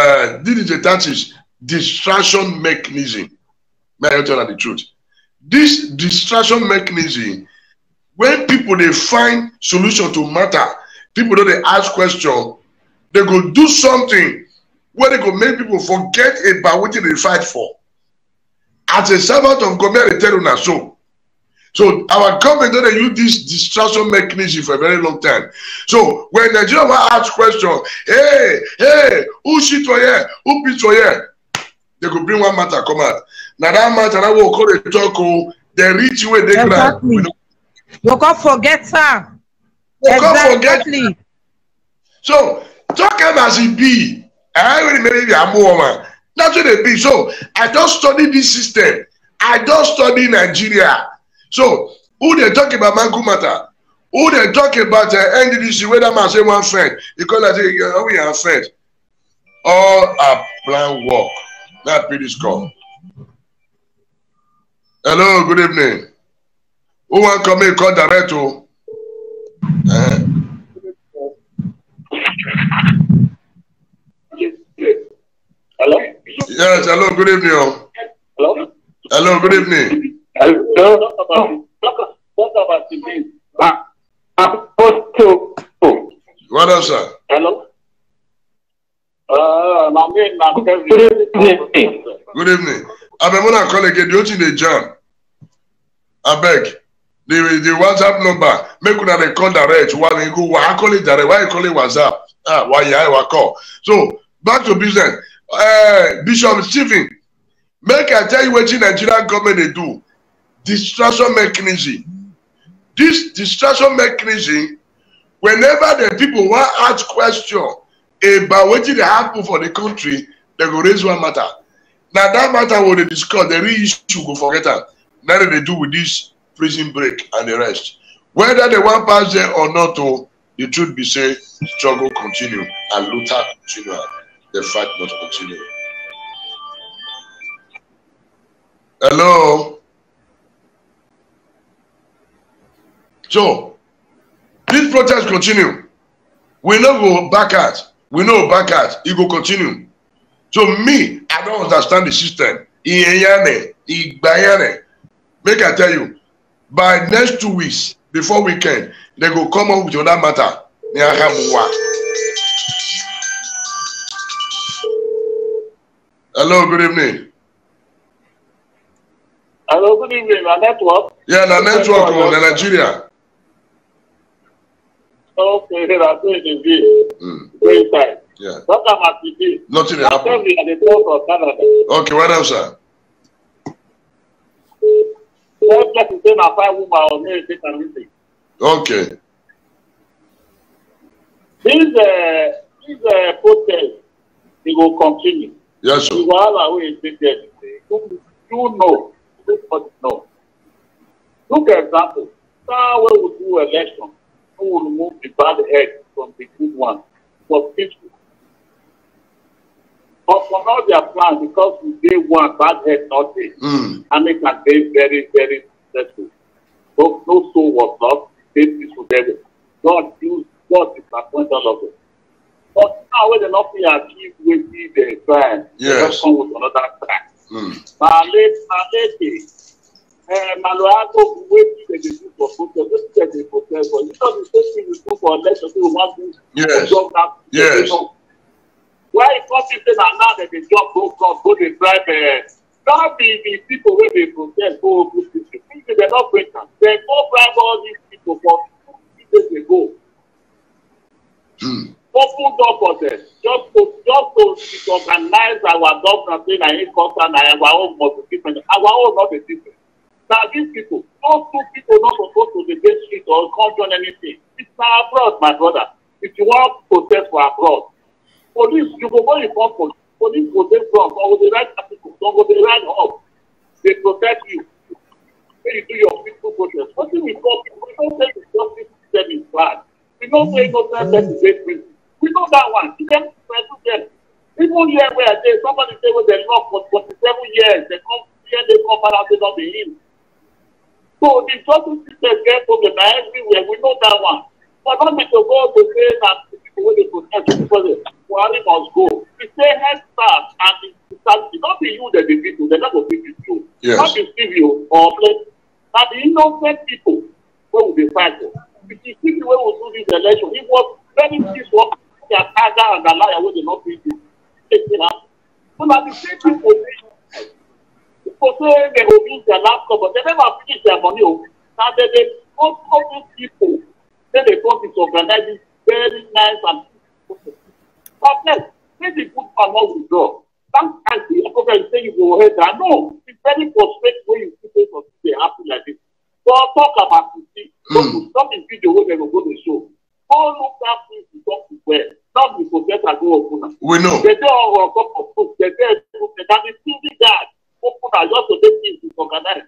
distraction mechanism. May I tell you the truth? This distraction mechanism, when people they find solution to matter, people don't they ask questions, they go do something where they go make people forget about what they fight for. As a servant of God, may I tell you now so. So our government don't use this distraction mechanism for a very long time. So when Nigeria will ask questions, hey, who shit for here? Who beat for here? They could bring one matter come out. Now that matter that will call the talk, they reach where they grab. You can't forget her. Exactly. So talk as it be. I already maybe I'm more. That's what it be. So I don't study this system. I don't study Nigeria. So who they talk about Mangu matter? Who they talk about NDDC? Whether man say one friend because I say we are friend. All our plan work. That be this call. Hello, good evening. Who want come in call direct to? Hello? Yes, hello, good evening. Hello? Hello, good evening. Hello? What about the What else, sir? Hello? Good evening. I beg when I call again, you in the jam. I beg. The WhatsApp number, make una they call direct. Why you go? Why I call it direct? Why you call it WhatsApp? Why you call? So back to business. Bishop Stephen, make I tell you what the Nigerian government they do. Distraction mechanism. This distraction mechanism, whenever the people want to ask questions about what they happen for the country, they go raise one matter. Now that matter will they discuss, the real issue go forget that. Now they do with this prison break and the rest. Whether they want pass there or not, the truth be said, struggle continue and Luther continue. The fight must continue. Hello. So this protest continue. We no go back at. We know back at. It go continue. So me, I don't understand the system. Make I tell you, by next 2 weeks, before weekend, they go come up with another matter. Hello, good evening. Hello, good evening. My network? Yeah, the network on Nigeria. Okay, I'm doing the great time. Yeah. What am I today? Nothing happened. Okay, what else, sir? Okay. This protest, it will continue. Yes, sir. You know. Look at example. Now when we do election, we will remove the bad head from the good one for peaceful. But for now their plan, because we day one bad head not there, and they can be very, very successful. No soul was lost, they peaceful devil. God disappoint all of them. But now when they're not being achieved with the plan, they come with another plan. Maluago waiting they do for protest. This is the protest, but you know the same thing you do for election. You want to yes. Why it's not people now that they jump go they drive not the people where they protest go good people. They're not breakers. They go bribe all these people for 2 days ago. Open door for them. Just to organize our government saying I ain't concerned our own multiplication. Our own not the different. Now these people, those 2 people not supposed to debate street or control anything. It's abroad, my brother. If you want to protest for abroad, police, you go go inform police go take from or the right people, don't go the right up. They protect you. When you do your peaceful protest. What do we call people? We don't say the justice system is bad. We don't say no time that is prison. We know that one. You can pursue them. Even here where I say somebody say well they lost for 47 years, they come here, they come back out, they don't be in. So the justice system get problem everywhere. We know that one. But not to go to say that people when they protest because Buhari must go. We say head start and it's not be you that the people, they're not going to be you. Yes. Not the civil or place. Now the innocent people who will be fighting. If you see the way we do this election, it was Many people, they are tiger and a liar when they not be this. So that the same people say they will use their laptop, but they never finish their money. Now they all these people, then they come to organize this very nice and but let the good man not withdraw. Sometimes the government say you go ahead and no, it's very frustrating when you see people they happen like this. So I'll talk about it. Not in video where they will go to show. All look that things to talk to where. Not the protest and go open. We know. They say all on top of folks, they say that the TV guard open and just to make things to organize.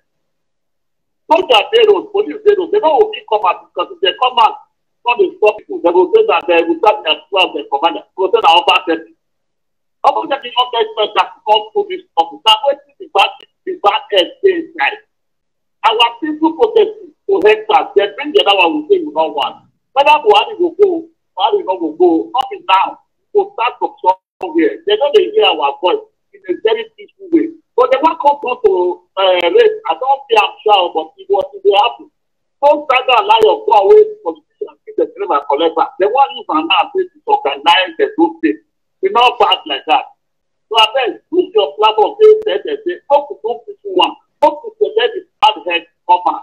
Soldier payroll, police payroll, they don't only come out because if they come out, not the stop people, they will say that they will start their 12 the commander. They will say that over 30. Over 30 not that come to this office. Now what is the bad inside? Our people protest to hectares, they bring the other one we say we don't want. Whether Buhari will go, Buhari will go, not now. We'll start from somewhere. They know they hear our voice in a very peaceful way. But they want to come to race. I don't think I'm sure, but it was in the happen. Don't start a lie of go away from the and keep the dream and collect back. They want you to now to organize the group thing. We're not bad like that. So I beg, push your platform, say, hope to do people one, hope to select the bad head come out.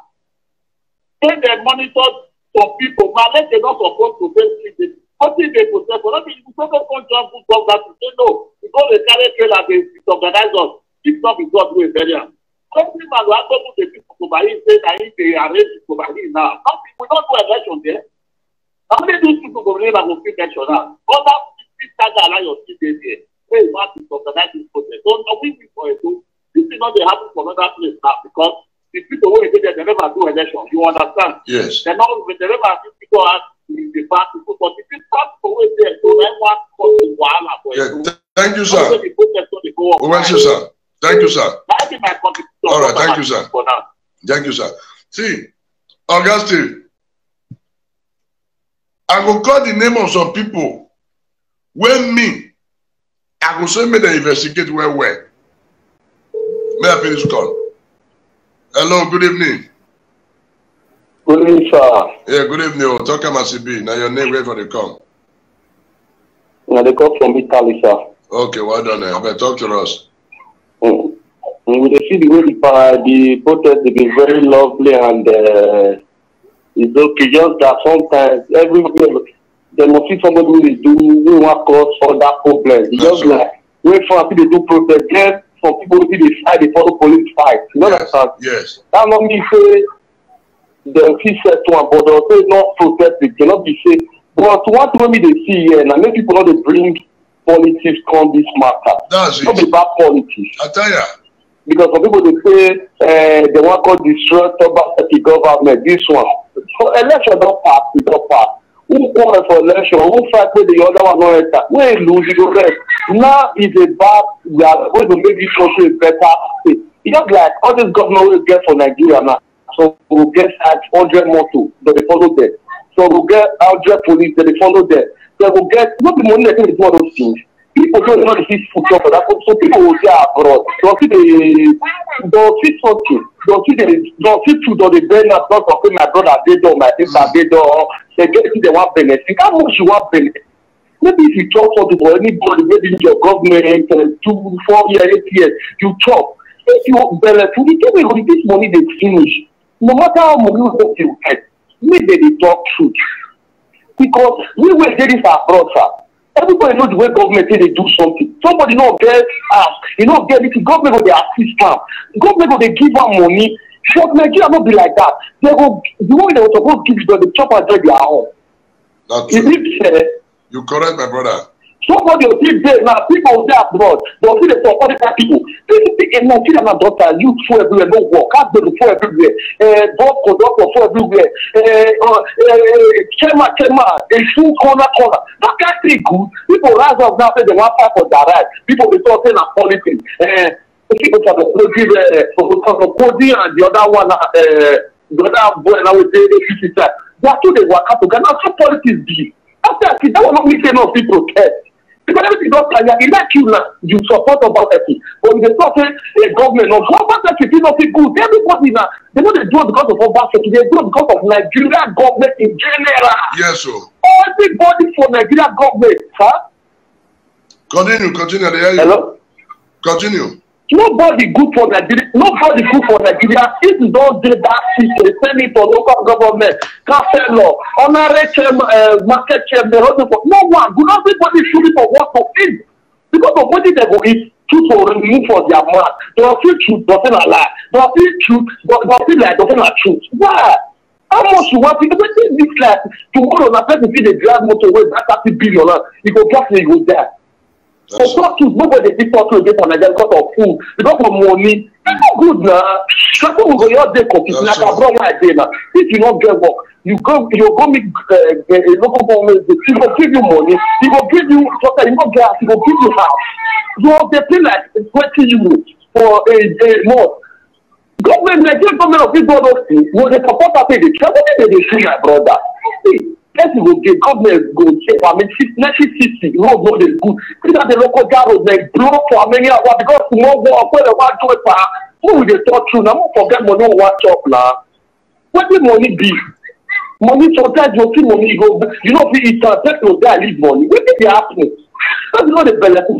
Then they monitor some people, but let them not supposed to face it. What if they protest? But not if you don't come jump good government to say no, because they carry trailer against organize us. If not because we are very young. Every man will have to put the people to buy it, say that if they arrange to buy it now. Some people don't do election there. How many these people go believe I will pick election now? Other people start to allow your city there. Where you want to organize this protest. So no we for it. This is not they happen for another place now because the people who they never do election. You understand? Yes. They never people ask the bad people, but if you start to wait there, so then one comes to Wahala for it. Thank you, sir. Thank you, sir. Thank you, sir. All right, thank you, sir. For now. Thank you, sir. See, Augustine, I will call the name of some people. When me, I will say me they investigate where. May I finish call? Hello, good evening. Good evening, sir. Yeah, good evening. Talk about CB. Now your name, where for the come? Now they come from Italy, sir. Okay, well done. Okay, talk to us. We see the way the protest has been very lovely and it's okay. Just that sometimes everywhere they must see somebody who is doing who want cause for that problem. It's just like wait for people to do protest. Then some people see the side they follow police fight. You know that? Yes. That not me say the he said to one, but also not protest. It cannot be said. But what me they see here, and many people know they bring politics come this matter. That's not it. be bad politics. I tell ya. Because some people they say they want to destroy the government. This one, so election don't pass, it don't pass. Who come for election? Who fight with the other one? No enter. We lose, you go rest. Now is a bad. We are going to make this country a better state. It's just like all this government will get for Nigeria now. So we'll get like 100 motor, but they follow them. So we'll get 100 police, they follow them. So we'll get not the money that is one of those things. People don't know the history for that. So people will go abroad. Don't see something. Don't see food or the burn up. Not talking my brother did or my sister did or they get to the one benefit. How much you want benefit? Maybe if you talk something for anybody, maybe in your government 2, 4 years, 8 years, you talk. If you benefit, you tell me this money they finish. No matter how much you get, maybe they talk truth. Because we will get this abroad, sir. Everybody knows the way government say they do something. Somebody not get you know get it. Government will they assist them. Government will they give them money. But Nigeria not be like that. They go the one they were supposed to give them the chop and drag their own. That's true. You correct, my brother. Somebody will give them now. People will say abroad. They'll see the support people. In Nigeria, my daughter, you for everywhere, no work. Can't do for everywhere. Both conductor for everywhere. Chema, a full corner. That can't be good. People rise up now say they want fight for their right. People will start saying politics. People for the Cody and the other one, the other boy now with the 50 side. They are two they work out together. Now, so politics be. After I see that one not me say no people protest. Because everything don't can elect you now, you support about everything. But when they talk a government of Obaseki is not good. Everybody now, they know they do it because of Obaseki, they do it because of Nigeria government in general. Yes, sir. Everybody for Nigeria government, huh? Continue. Hello? Continue. Nobody good for Nigeria. Nobody good for Nigeria. If you don't do that, they send it for local government, council, honorary chairman, market chairman. No one. Good. Everybody should be for what to eat. Because of what they go eat, truth will remove for their mouth. They will feel truth, doesn't lie. They will feel truth, doesn't lie, doesn't lie truth. Why? How much you want? Because this like tomorrow, na person see the drive motorway, that 30 billion, you go just you go there. So talk to nobody dey talk to again for Nigeria because of food, because of money. It's not good now. That's why we go your day compete. Like I brought my day now. If you don't get work, you go meet a local government. He go give you money. He go give you something. He go gas. He go give you house. So they pay like 20 euros for a month. Government, Nigerian government of people those things. Will they support that pay the travel? They see my brother. See. Person will get government go check. I mean, 1960 road no dey good. See that the local government they blow for many hours because tomorrow when they want to pay, who will they talk to? Now forget money on what chop now. What the money be? Money sometimes you see money go. You know if it's a person that leave money. What did they happen? That's not the benefit.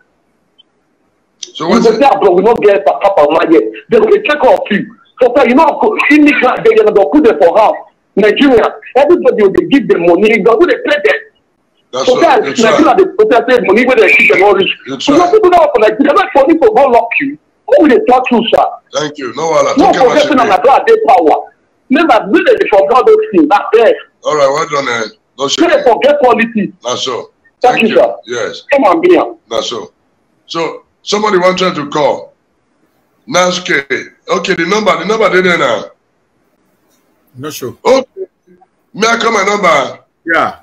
So what's it? We not get a couple of money. They will check off you. So you know, immigrant they gonna put them for house. Nigeria, everybody will give them money, but who they pay them? That's so right. Nigeria, they protect money when they keep them all rich. So right. People know for Nigeria, not for people go lock you. Who will they talk to, sir? Thank you. No, Allah. No forgetting on my blood, they power. Remember, really, they forgot those things. That's there. All right, well done. No shame. They forget politics. That's so. Thank you, sir. Yes. Come on, Bia. That's so. So somebody wanted to call. Naske. Okay, the number they there now. Not sure. Okay. May I call my number? Yeah.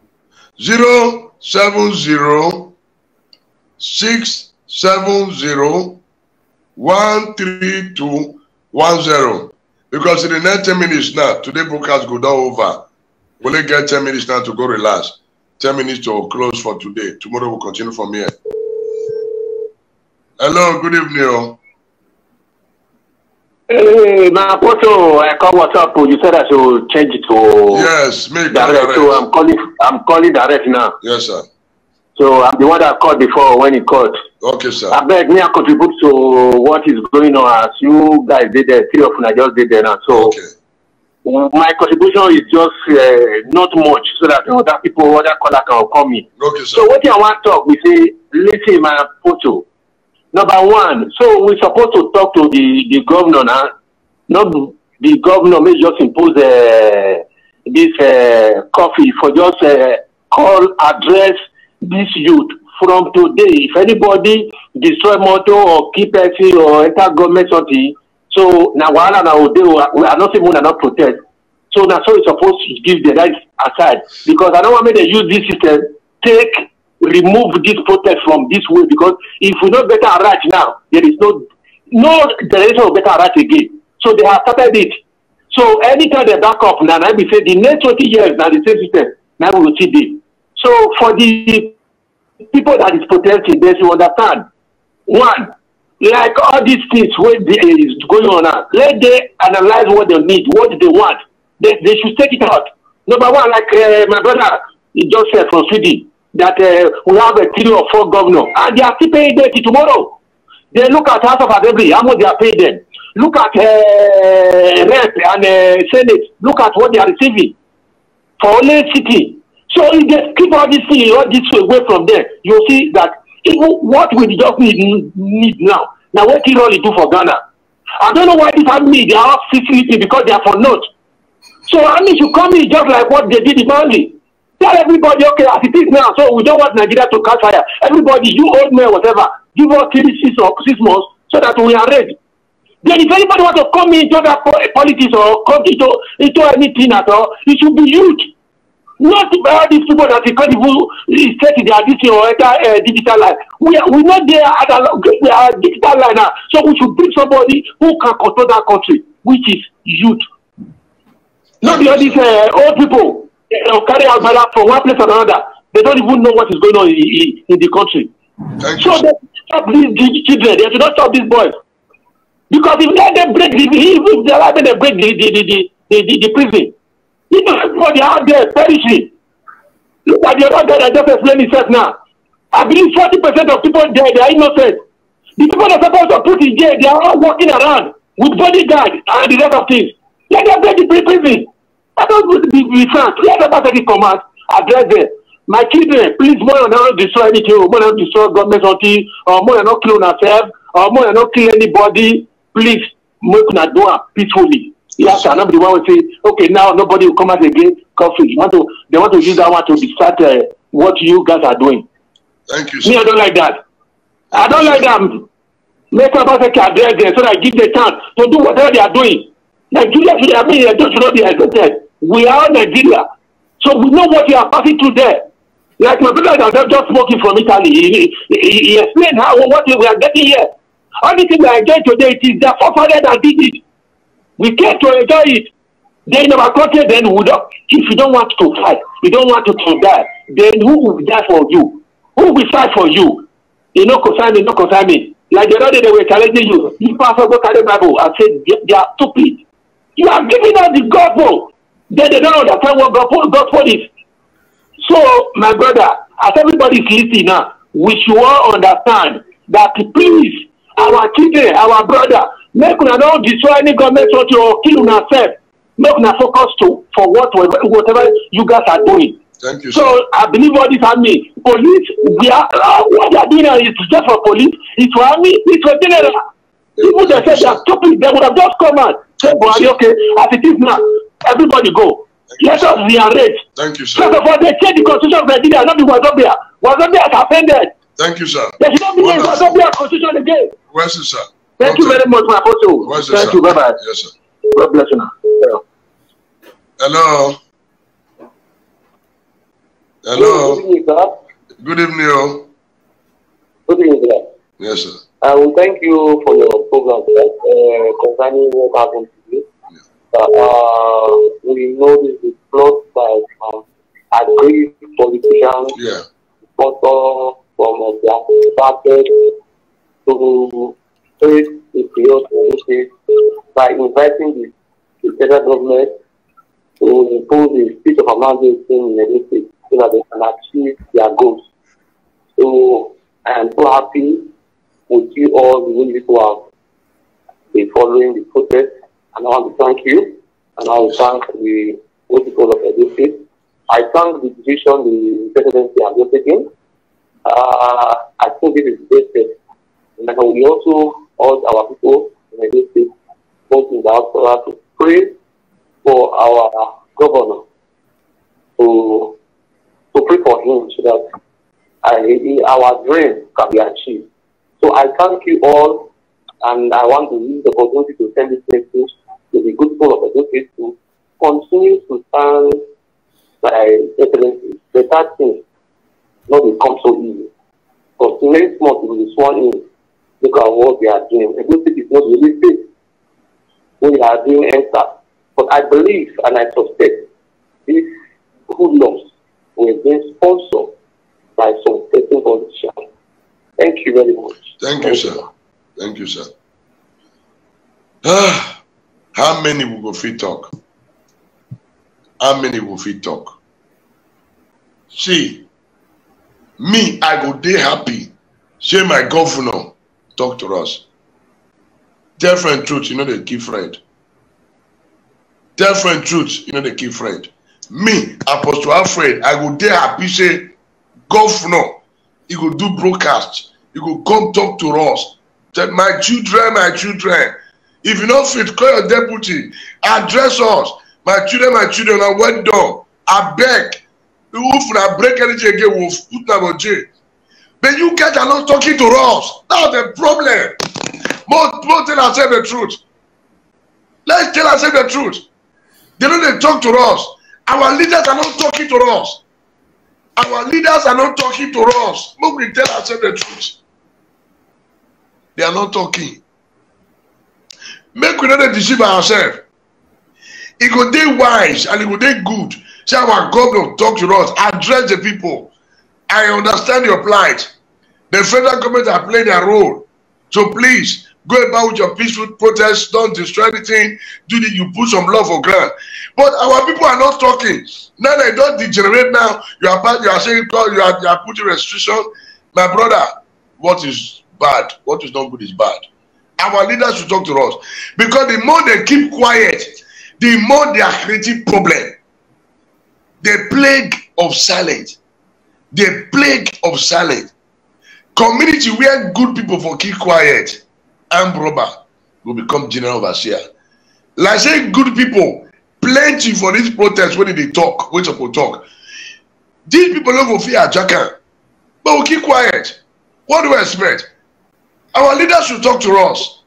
070 670 13210. Because in the next 10 minutes now, today broadcast go down over. We'll only get 10 minutes now to go relax. 10 minutes to close for today. Tomorrow we'll continue from here. Hello, good evening. Hey, my photo, I call WhatsApp. You said I should change it to yes, make direct. So I'm calling direct now. Yes, sir. So I'm the one that called before when he called. Okay, sir. I beg me I contribute to what is going on as you guys did there. 3 of you just did there now. So okay. My contribution is just not much, so that other people, other callers can call me. Okay, sir. So what I want to talk, we say, listen, my photo. Number one, so we're supposed to talk to the governor now. Not the governor may just impose this coffee for just call, address this youth from today. If anybody destroy motor or keep person or enter government something, so now we are not saying we are not protest. So now so it's supposed to give the right aside, because I don't want me to use this system, remove this protest from this way, because if we know better right now, there is no generation of better right again. So they have started it. So anytime they back up now, I will say the next 20 years now the same system, now we will see this. So for the people that is protesting, they should understand. One, like all these things where is going on now, let them analyze what they need, what they want. They should take it out. Number one, like my brother, he just said from Sweden, that we have a 3 or 4 governors, and they are still paying them till tomorrow. They look at House of Assembly, how much they are paying them. Look at Rep and Senate, look at what they are receiving for only city. So if they keep all this thing, all this away from them, you'll see that even what we just need now. Now what he really do for Ghana? I don't know why this army, they are security because they are for note. So army should come in just like what they did in Mali. Tell everybody, okay, as it is now, so we don't want Nigeria to catch fire. Everybody, you old men, whatever, give us 6 months so that we are ready. Then if anybody wants to come into that politics or come into anything at all, it should be huge. Not all these people that they can't even set their digital or digital line. We are not there at we are digital line now. So we should bring somebody who can control that country, which is youth. Not all these old people carry out matter from one place to another. They don't even know what is going on in the country. So they stop these children. They should not stop these boys. Because if they break if they allow them to break the prison, everybody out there perishing. Look at the other guy that just explained himself now. I believe 40% of people there, they are innocent. The people that are supposed to put in jail, they are all walking around with bodyguards and the rest of things. Let them break the prison. I don't be frank. Let them take it command. Address them. My children, please, more than not destroy anything, more than not destroy government something, or more than not kill ourselves, or more than not kill anybody. Please, make una do it peacefully. Yes, I'm not the one who say, okay, now nobody will come out again. Coffee. They want to use that one to distract what you guys are doing. Thank you, sir. Me, I don't like that. I don't like that. Make us address them so that I give the chance to do whatever they are doing. Nigeria should not be exempted. We are Nigeria. So we know what we are passing through there. Like my brother that just smoking from Italy. He explained what we are getting here. All the things we are enjoying today, it is their forefathers that did it. We came to enjoy it. Then in our country, then if you don't want to fight, you don't want to die, then who will die for you? Who will fight for you? You know, concern me. Like the other day they were challenging you. You pastor go carry Bible and say they are stupid. You are giving us the gospel. Then they don't understand what gospel is. So, my brother, as everybody is listening now, we should all understand that please, our children, our brother, make una not destroy any government or kill ourselves. Make una focus for whatever you guys are doing. Thank you, so, sir. I believe all this army, police, what they are doing now is just for police, it's for army, it's for general. People that say they are stupid, they would have just come out. Say, okay, as it is now, everybody go. Let us rearrange. Thank you, sir. First of all, they change the constitution of Nigeria, not the Wazobia. Wazobia has offended. Thank you, sir. There should not be a Wazobia constitution again. Where's it, sir? Thank you very much, my apostle. Thank you, bye-bye. Yes, sir. God bless you now. Yeah. Hello. Hello. Good evening, sir. Good evening. Good evening, sir. Yes, sir. I will thank you for your program, sir, concerning what happened today. We know this is brought by agreed politicians, sponsor from the started to face the period by inviting the federal government to impose a state of emergency in the state so that they can achieve their goals. So I am so happy with you all, the way people have been following the protest. And I want to thank you, and I will thank the people of Edo State. I thank the decision the presidency has just taken. I think this is the best. And we also urge our people in Edo State, both in the diaspora, to pray for our governor, to pray for him so that our dream can be achieved. So I thank you all, and I want to use the opportunity to send this message to the good people of Edo State to continue to stand by excellency. The third thing not become so easy. Because next month we will be sworn in. Look at what we are doing. Edo State is not really safe. We are doing answer. But I believe and I suspect these hoodlums were being sponsored by some certain politicians. Thank you very much. Thank you, sir. Thank you, sir. How many will go fit talk? How many will fit talk? See, me, I go dey happy. Say my governor talk to us. Tell friend truth, you know they keep friend. Tell friend truth, you know they keep friend. Me, Apostle Alfred, I go dey happy. Say governor, he go do broadcast. He go come talk to us. Tell my children, if you don't fit, call your deputy. Address us. My children are well done. I beg. If I break anything again, we'll put them on jail. But you guys are not talking to us. That's the problem. More tell ourselves the truth. Let's tell ourselves the truth. They don't talk to us. Our leaders are not talking to us. Our leaders are not talking to us. Look, we tell ourselves the truth. They are not talking. Make we not deceive ourselves. It go dey wise and it go dey good. Say our governor talk to us, address the people. I understand your plight. The federal government have played their role. So please, go about with your peaceful protests. Don't destroy anything. You put some love for ground. But our people are not talking. Now they don't degenerate now. You are saying you are putting restrictions. My brother, what is bad, what is not good is bad. Our leaders should talk to us. Because the more they keep quiet, the more they are creating problem. The plague of silence. The plague of silence. Community where good people for keep quiet, armed robber will become general overseer. Like say good people, plenty for this protest when they talk, when people talk. These people don't go fear Jacan, but we keep quiet. What do we expect? Our leaders should talk to us.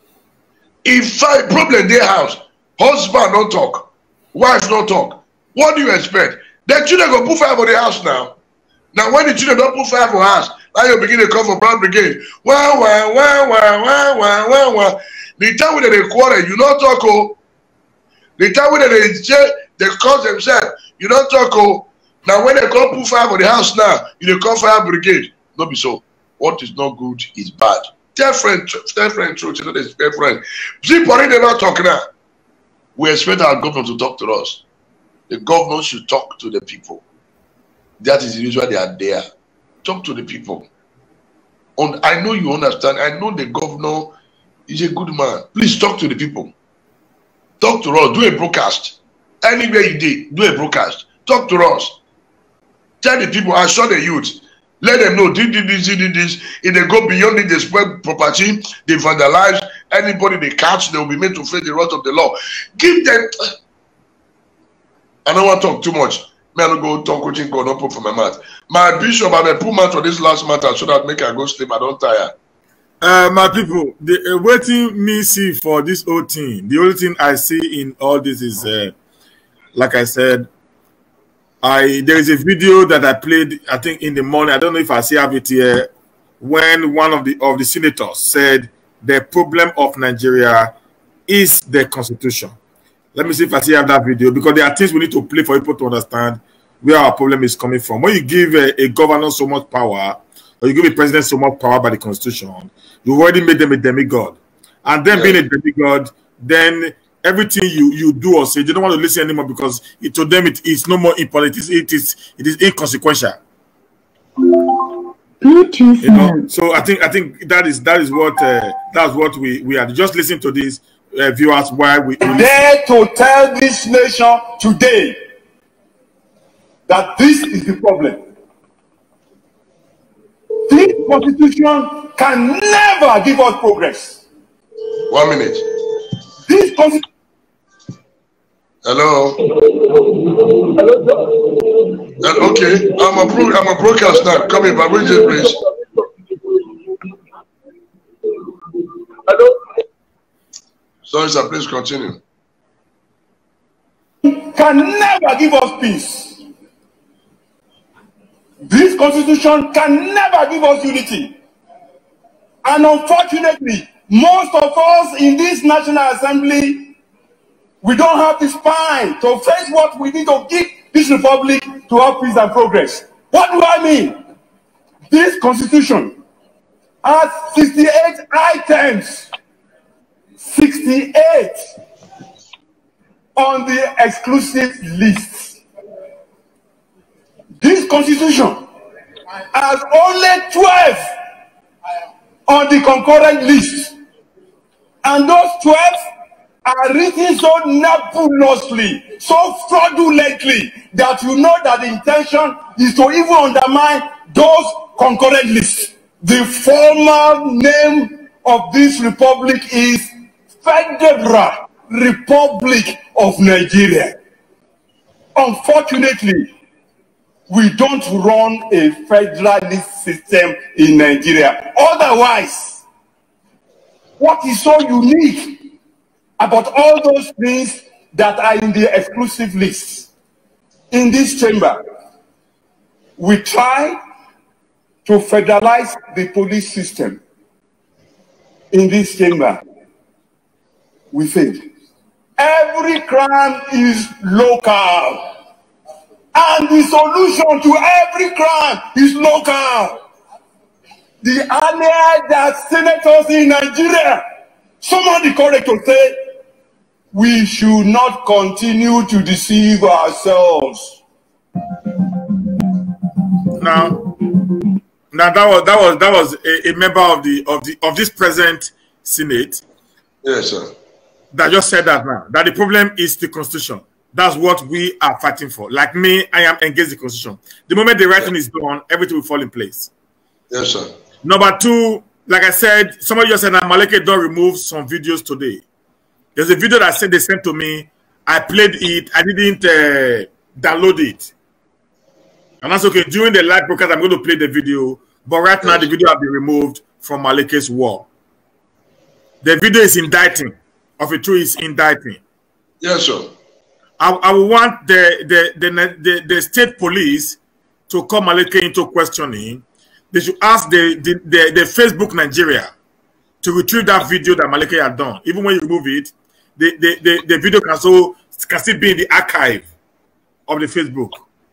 If a problem in their house, husband don't talk, wife don't talk, what do you expect? The children go put fire for the house now. Now when the children don't put fire for house, now you begin to call for Brown Brigade. Wah, wah, wah, wah, wah, wah, wah, wah. The time when they quarrel, you don't talk, oh. The time when they cause themselves, you don't talk, oh. Now when they come put fire for the house now, you call fire brigade. Not be so. What is not good is bad. Tell friend truth, you know this friend. See, they not talk now. We expect our government to talk to us. The government should talk to the people. That is the reason why they are there. Talk to the people. And I know you understand. I know the governor is a good man. Please talk to the people. Talk to us. Do a broadcast. Anywhere you did, do a broadcast. Talk to us. Tell the people, assure the youth. Let them know, did this. If they go beyond it, they spoil property, they vandalize. Anybody they catch, they will be made to face the wrath of the law. Give them. I don't want to talk too much. I don't go talk coaching God, don't put for my mouth. My bishop, I may put mouth on this last matter so that make I go sleep. I don't tire. My people, the waiting me see for this whole thing. The only thing I see in all this is, like I said, there is a video that I played, I think in the morning. I don't know if I still have it here. When one of the senators said the problem of Nigeria is the constitution. Let me see if I still have that video, because there are things we need to play for people to understand where our problem is coming from. When you give a governor so much power, or you give a president so much power by the constitution, you already made them a demigod. And then being a demigod, then everything you do or say, they don't want to listen anymore, because to them it is no more important. It is inconsequential. Bluetooth, you know? So I think that is what we are. Just listen to this, viewers. Why we dare to tell this nation today that this is the problem. This constitution can never give us progress. 1 minute. This constitution. Hello. Okay, I'm a broadcast now. Come in, but please. Hello. Sorry, sir. Please continue. Can never give us peace. This constitution can never give us unity. And unfortunately, most of us in this National Assembly, we don't have the spine to face what we need to give this republic to have peace and progress. What do I mean? This constitution has 68 items. 68 on the exclusive list. This constitution has only 12 on the concurrent list. And those 12 are written so nebulously, so fraudulently, that you know that the intention is to even undermine those concurrent lists. The formal name of this republic is Federal Republic of Nigeria. Unfortunately, we don't run a federalist system in Nigeria. Otherwise, what is so unique about all those things that are in the exclusive list in this chamber? We try to federalize the police system in this chamber. We failed. Every crime is local. And the solution to every crime is local. The earlier that senators in Nigeria summon the courage to say, we should not continue to deceive ourselves. Now that was a member of this present Senate. Yes, sir. That just said that now. That the problem is the Constitution. That's what we are fighting for. Like me, I am against the Constitution. The moment the writing is done, everything will fall in place. Yes, sir. Number two, like I said, somebody just said that Maleke don't remove some videos today. There's a video that said they sent to me. I played it. I didn't download it. And that's okay. During the live broadcast, I'm going to play the video. But right now, the video has been removed from Maleke's wall. The video is indicting. Of a truth, is indicting. Yes, sir. I want the state police to call Maleke into questioning. They should ask the Facebook Nigeria to retrieve that video that Maleke had done. Even when you remove it, the video can still be in the archive of the Facebook.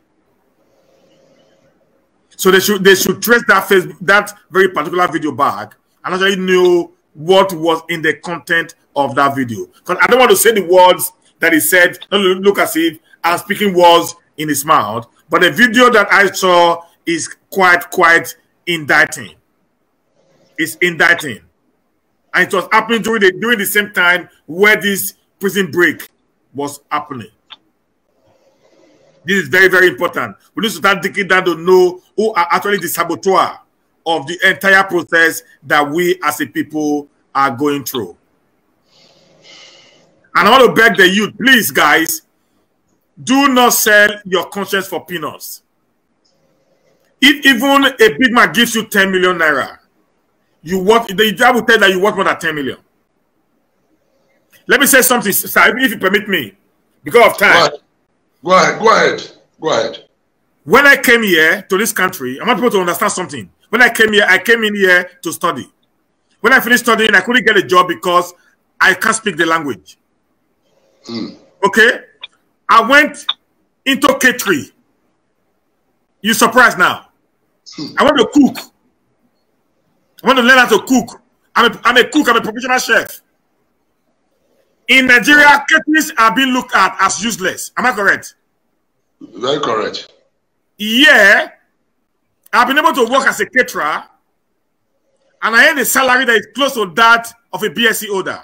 So they should trace that very particular video back and actually know what was in the content of that video. Because I don't want to say the words that he said. Don't look as if I'm speaking words in his mouth. But the video that I saw is quite indicting. It's indicting. And it was happening during the same time where this prison break was happening. This is very, very important. We need to start digging down to know who are actually the saboteur of the entire process that we as a people are going through. And I want to beg the youth, please, guys, do not sell your conscience for peanuts. If even a big man gives you 10 million naira, you want the job will tell that you want more than 10 million. Let me say something, sir, if you permit me, because of time. Go ahead. When I came here to this country, I want people to understand something. When I came here, I came in here to study. When I finished studying, I couldn't get a job because I can't speak the language. Okay? I went into catering. You surprised now? I want to cook. I want to learn how to cook. I'm a cook. I'm a professional chef. In Nigeria, caterers are being looked at as useless. Am I correct? Very correct. Yeah. I've been able to work as a caterer, and I earn a salary that is close to that of a BSc holder.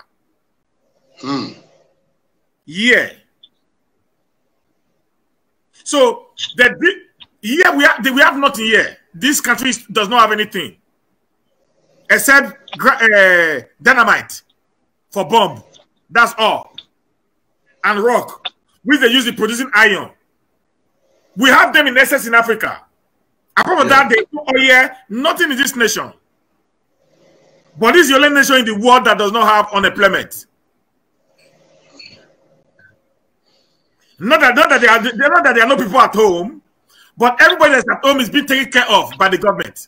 Yeah. So here we have nothing here. This country does not have anything except dynamite for bomb. That's all. And rock, which they use in producing iron. We have them in excess in Africa. Apart from that, they do nothing in this nation. But this is the only nation in the world that does not have unemployment. Not that there are no people at home, but everybody that's at home is being taken care of by the government.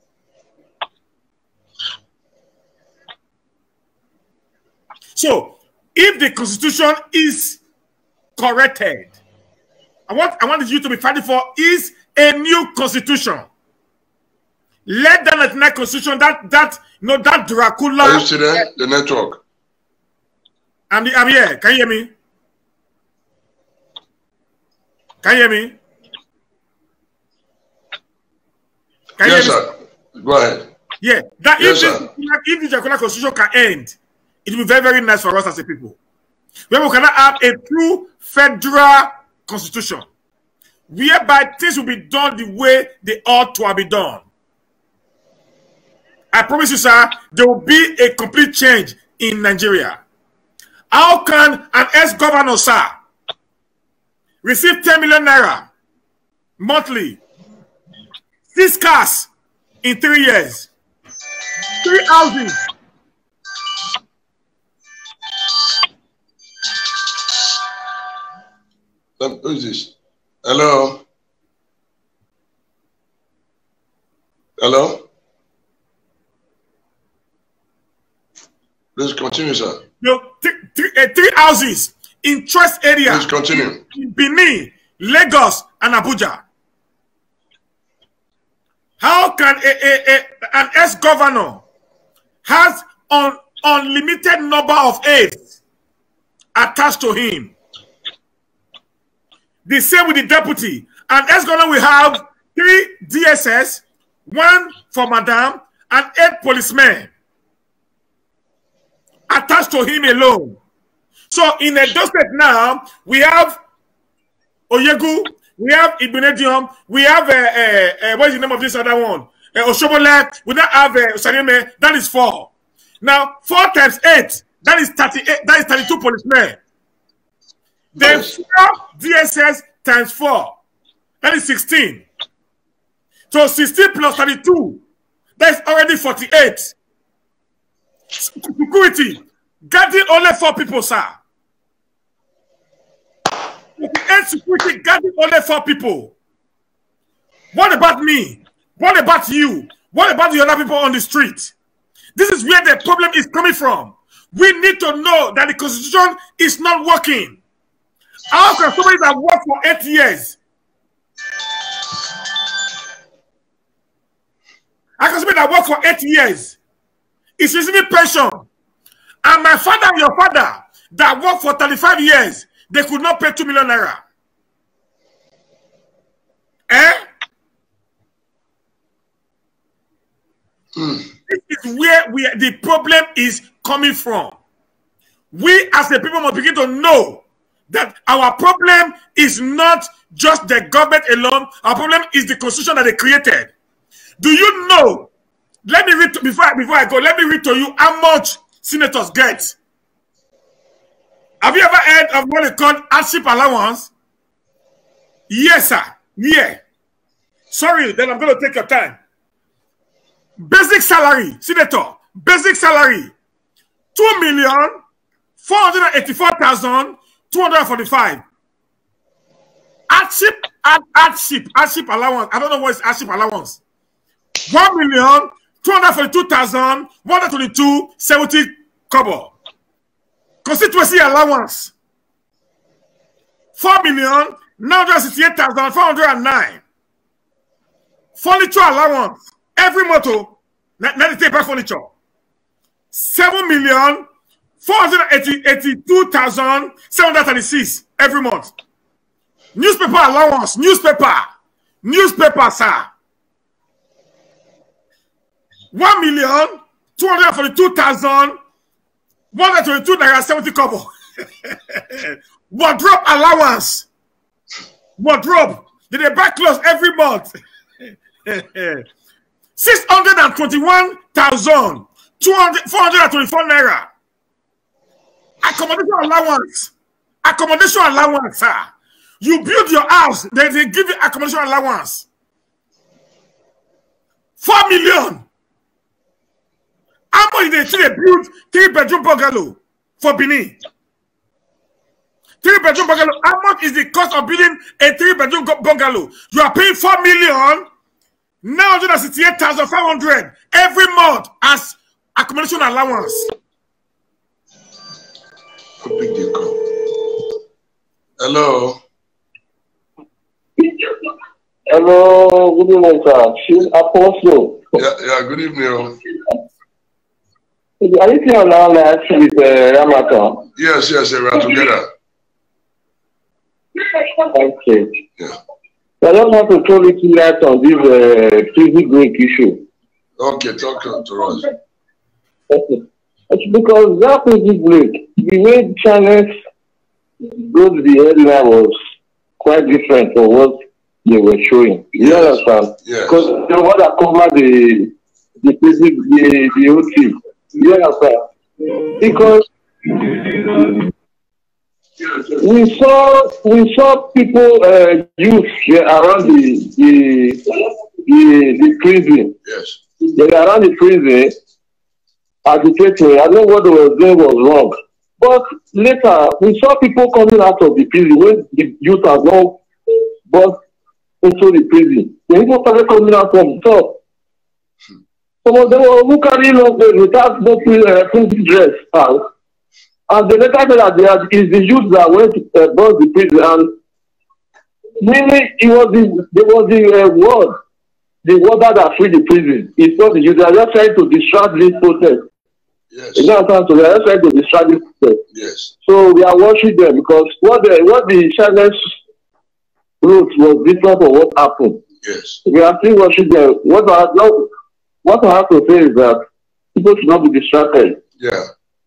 So, if the Constitution is corrected, I want you to be fighting for is a new Constitution. Let that 99 Constitution, that Dracula. Are you still there? The network. I'm here. Can you hear me? Can you hear me? Yes, sir. Go ahead. Yeah. If the Dracula Constitution can end, it will be very, very nice for us as a people. Where we cannot have a true federal constitution, whereby things will be done the way they ought to have been done. I promise you, sir, there will be a complete change in Nigeria. How can an ex-governor, sir, receive 10 million naira monthly, 6 cars in 3 years, 3 houses? Who is this? Hello? Hello? Please continue, sir. No, 3 houses in trust area. Please continue. In Benin, Lagos and Abuja. How can an ex-governor has unlimited number of aides attached to him? The same with the deputy. An ex-governor will have 3 DSS, 1 for Madam, and 8 policemen attached to him alone. So in Edo State now, we have Oyegu, we have Ibunedium, we have what is the name of this other one? Oshobole, we now have Sanime, that is 4. Now 4 times 8, that is 38, that is 32 policemen. Then 4 DSS times 4, that is 16. So 16 plus 32, that's already 48. Security, guarding only 4 people, sir. 48 security, guarding only 4 people. What about me? What about you? What about the other people on the street? This is where the problem is coming from. We need to know that the Constitution is not working. How can somebody that worked for 8 years? How can somebody that worked for 8 years is receiving pension? And my father and your father that worked for 35 years, they could not pay 2 million naira. Eh? This is where the problem is coming from. We as the people must begin to know that our problem is not just the government alone. Our problem is the constitution that they created. Do you know? Let me read before I go. Let me read to you how much senators get. Have you ever heard of what they call hardship allowance? Yes, sir. Yeah. Sorry, then I'm going to take your time. Basic salary, senator. Basic salary, 2,484,245. Hardship allowance. I don't know what is hardship allowance. 1,242,122.70 kobo. Constituency allowance, 4,968,409. Furniture allowance, every motor, let it take back furniture. 7,482,736 every month. Newspaper allowance, newspaper, sir. 1,242,122.70 kobo. Wardrobe allowance. Wardrobe. Did they buy clothes every month? 621,424 naira. Accommodation allowance, sir. You build your house, they give you accommodation allowance. 4 million. How much did they build 3-bedroom bungalow for Benin? 3-bedroom bungalow. How much is the cost of building a 3-bedroom bungalow? You are paying 4,968,500 every month as accommodation allowance. Hello. Hello, good evening, sir. She's Apostle. Yeah, good evening. Are you still on our match with Ramadan? Yes, we are together. Okay. Yeah. I don't want to throw little light on this prison break issue. Okay, talk to us. Okay. It's because that prison break, the way channels go to the headline was quite different from what they were showing. You understand? Yes. Because the one that covered the prison, the whole thing. You understand? Because we saw people youth around the prison. Yes. They were around the prison agitating. I don't know what they were doing was wrong. But later we saw people coming out of the prison when the youth are not brought into the prison. The people started coming out from the top. Some of them were who carrying up without no prison dress out. And the later said that is the youth that went brought the prison, and Meaning, there was the word. The water that freed the prison. It's not the youth. They are just trying to distract this protest. Yes. You know what I'm saying? They are just trying to distract this protest. Yes. So we are watching them because what the channels wrote was different from what happened. Yes. We are still watching them. What I have to say is that people should not be distracted. Yeah.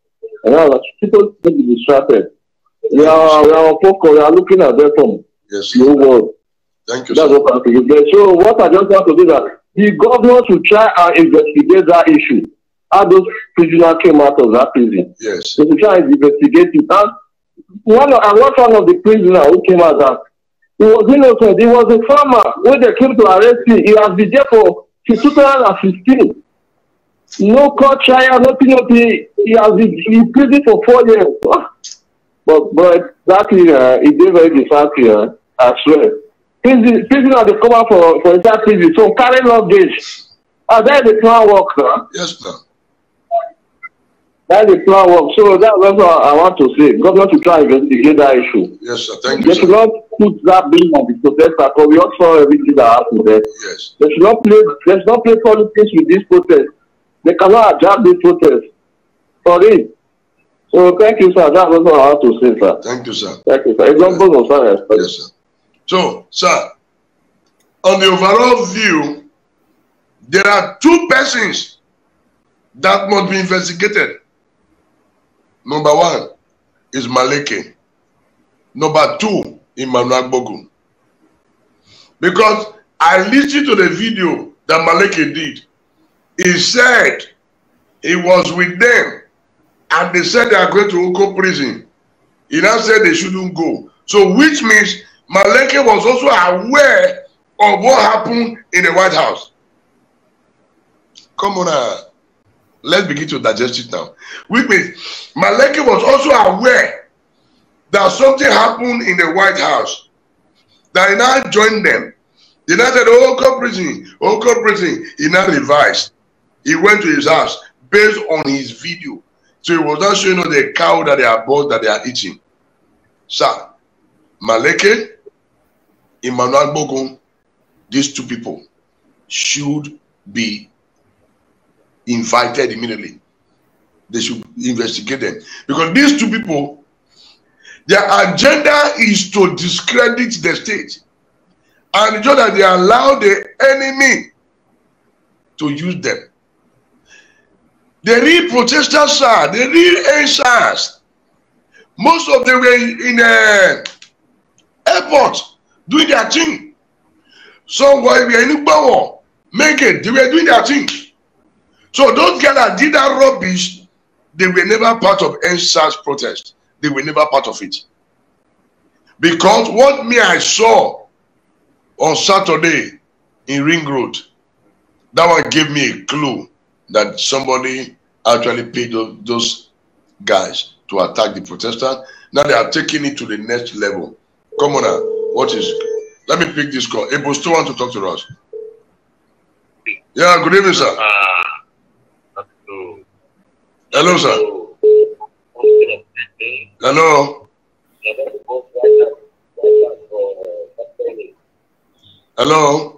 People should not be distracted. We are focused. We are looking at them from the world. Thank you. That's what I have to do. So what I just want to do is that the governor should try and investigate that issue. How those prisoners came out of that prison. Yes. So to try and investigate it. And one of the prisoners who came out that he was innocent. He was a farmer. When they came to arrest him, he has been there since 2015. No court trial, nothing. He has been in prison for 4 years. But exactly, it did very disheartening, I swear. Prisoners they come out for inside prison, so carry luggage. That is the plan work, sir. Yes, sir. That is the plan work. So that's what I want to say. Government should try and investigate that issue. Yes, sir. Thank you, They should not put that blame on the protester because we all saw everything that happened there. Yes. They should not play politics with this protest. They cannot adjust this protest. For it. So thank you, sir. That's what I want to say, sir. Thank you, sir. Thank you, sir. Examples of science. Yes, sir. So, sir, on the overall view, there are two persons that must be investigated. Number one is Maleke. Number two, Emmanuel Agbogu. Because I listened to the video that Maleke did. He said he was with them and they said they are going to Oko prison. He now said they shouldn't go. So which means Maleke was also aware of what happened in the White House. Come on, let's begin to digest it now. Which means Maleke was also aware that something happened in the White House. That he now joined them. They now said, oh, come prison. He now revised. He went to his house based on his video. So he was not showing the cow that they are bought, that they are eating. Sir, Maleke, Emmanuel Agbogu, these two people should be invited immediately. They should investigate them. Because these two people, their agenda is to discredit the state. And just that they allow the enemy to use them. The real protesters, sir, the real answers. Most of them were in the airport doing their thing. Some were in Igbo, make it, they were doing their thing. So those guys that did that rubbish, they were never part of NSAS protest. They were never part of it. Because what I saw on Saturday in Ring Road, that one gave me a clue that somebody actually paid those guys to attack the protesters. Now they are taking it to the next level. Come on now. What is? Let me pick this call. Ebo still want to talk to us. Yeah, good evening, sir. Hello, sir. Hello. Hello.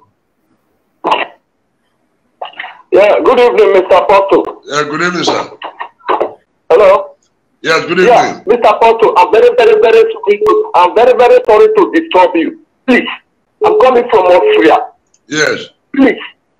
Yeah, good evening, Mr. Porto. Yeah, good evening, sir. Hello. Yes, good evening. Yeah, Mr. Porto, I'm very sorry to disturb you. Please, I'm coming from Austria. Yes. Please,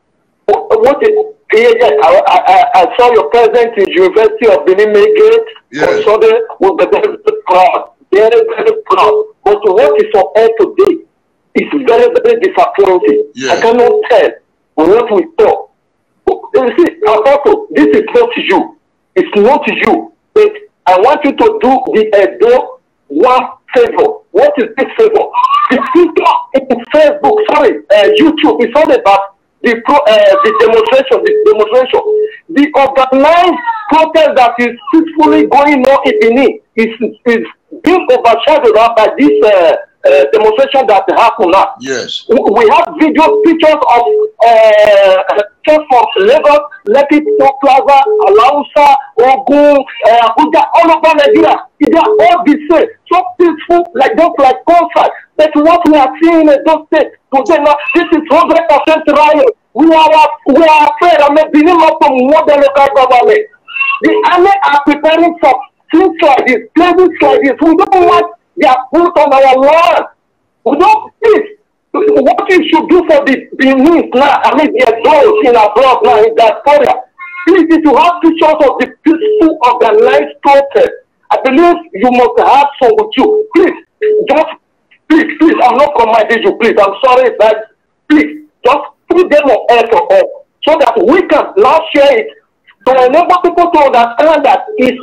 I saw your presence in University of Benin Gate. Yes. Was very proud, very proud. But what is on air today is very disappointing. Yes. I cannot tell what we talk. You see, Apostle, this is not you. It's not you. But I want you to do the one favor. What is this favor? It's Facebook, YouTube. It's all about the demonstration. The organized protest that is peacefully going on in Benin is being overshadowed by this demonstration that happened now. Yes. We have pictures of from Lagos, Lekki Plaza, Alausa, Ogun, Abuja, all over Nigeria. They are all the same. So peaceful, like concert. But what we are seeing in those states today now, this is 100% riot. We are afraid of beginning up from what the local government. The army are preparing for things like this, places like this. We don't want their foot on our land. We don't think what we should do for the Benin now. I mean, the adults in abroad now in diaspora. Please, if you have pictures of the peaceful organized protest, I believe you must have some with you. Please, please, I'm not commanding you, please. I'm sorry that, please, just put them on air for us so that we can now share it. So enable people to understand that it's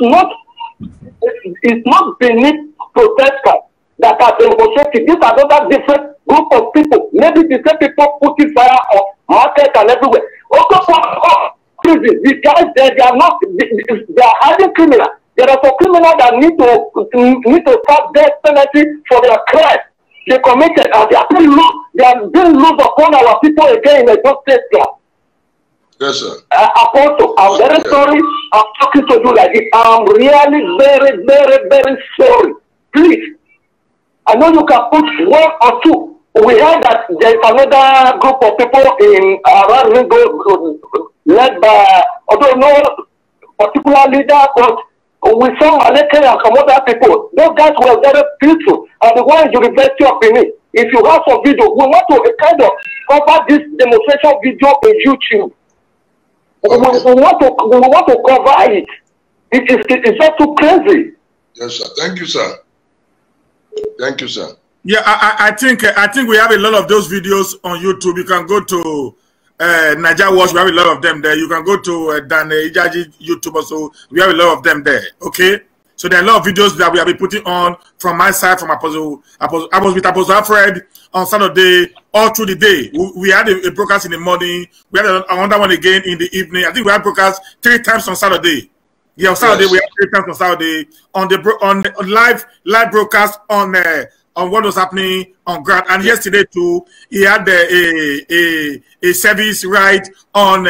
not Benin protesters that are demonstrating. These are not different group of people. Maybe the same people putting fire on market and everywhere. Also, prison, the guys there, they are hiding criminals. There are some criminals that need to start death penalty for their crime they committed, and they are being loose upon our people again in a justice class. Yes, sir. Apostle, I'm very sorry. I'm talking to you like this. I'm really very, very, very sorry. Please, I know you can put one or two. We heard that there's another group of people in around Ringo led by, although no particular leader, but with some Maleke and some other people. Those guys were very peaceful. And the one in the University of Benin, if you have some video, we want to kind of cover this demonstration video on YouTube. Okay. We want to cover it. It's not too crazy. Yes, sir. Thank you, sir. Thank you, sir. Yeah, I think we have a lot of those videos on YouTube. You can go to Naija Watch. We have a lot of them there. You can go to Dan Ijaji YouTube also. We have a lot of them there. Okay, so there are a lot of videos that we have been putting on from my side, from Apostle. I was with Apostle Alfred on Saturday all through the day. We had a broadcast in the morning. We had another one again in the evening. I think we had broadcast 3 times on Saturday. Yeah, on Saturday, yes. We had 3 times on Saturday on the live broadcast on what was happening on ground. And yesterday too, he had a service right on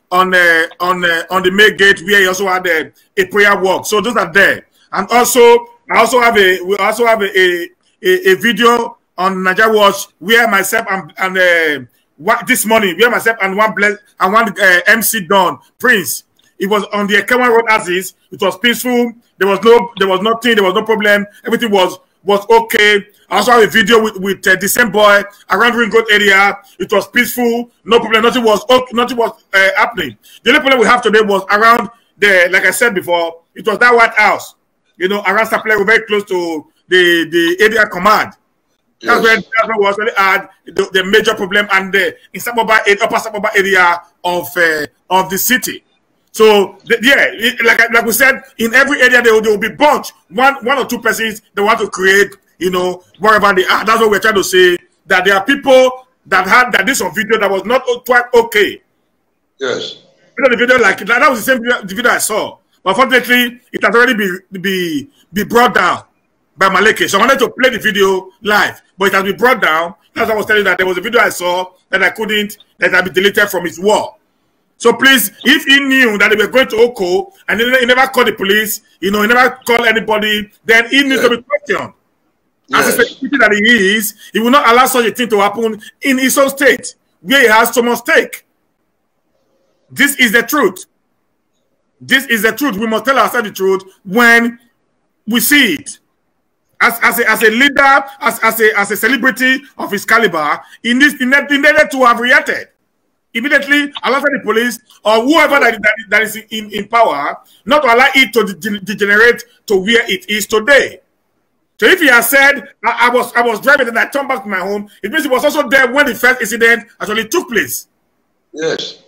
the main gate where he also had a prayer walk. So those are there. And also, we also have a video on Naija Watch where myself and this morning, where myself and one MC Don Prince. It was on the Ekema Road axis. It was peaceful. There was nothing. There was no problem. Everything was okay. I also have a video with the same boy around Ring Road area. It was peaceful. No problem. Nothing was happening. The only problem we have today was around the, like I said before, it was that White House. You know, around Sapele, we're very close to the area command. Yes. That's where we was really had the major problem, and in upper Saboba area of the city. So yeah, like we said, in every area there will be bunch, one or two persons they want to create, you know, wherever they are. That's what we're trying to say. That there are people that did some video that was not quite okay. Yes. The video that was the same video I saw, but fortunately it has already been brought down by Maleke. So I wanted to play the video live, but it has been brought down. As I was telling you, that there was a video I saw that had been deleted from his wall. So please, if he knew that they were going to Oko and he never called the police, you know, he never called anybody, then he needs to be questioned. As a security that he is, he will not allow such a thing to happen in his own state, where he has so much stake. This is the truth. This is the truth. We must tell ourselves the truth when we see it. As a leader, as a celebrity of his caliber, he needed to have reacted. Immediately allow the police or whoever that is in power not to allow it to degenerate to where it is today. So if he has said, I was driving and I turned back to my home, it means he was also there when the first incident actually took place. Yes.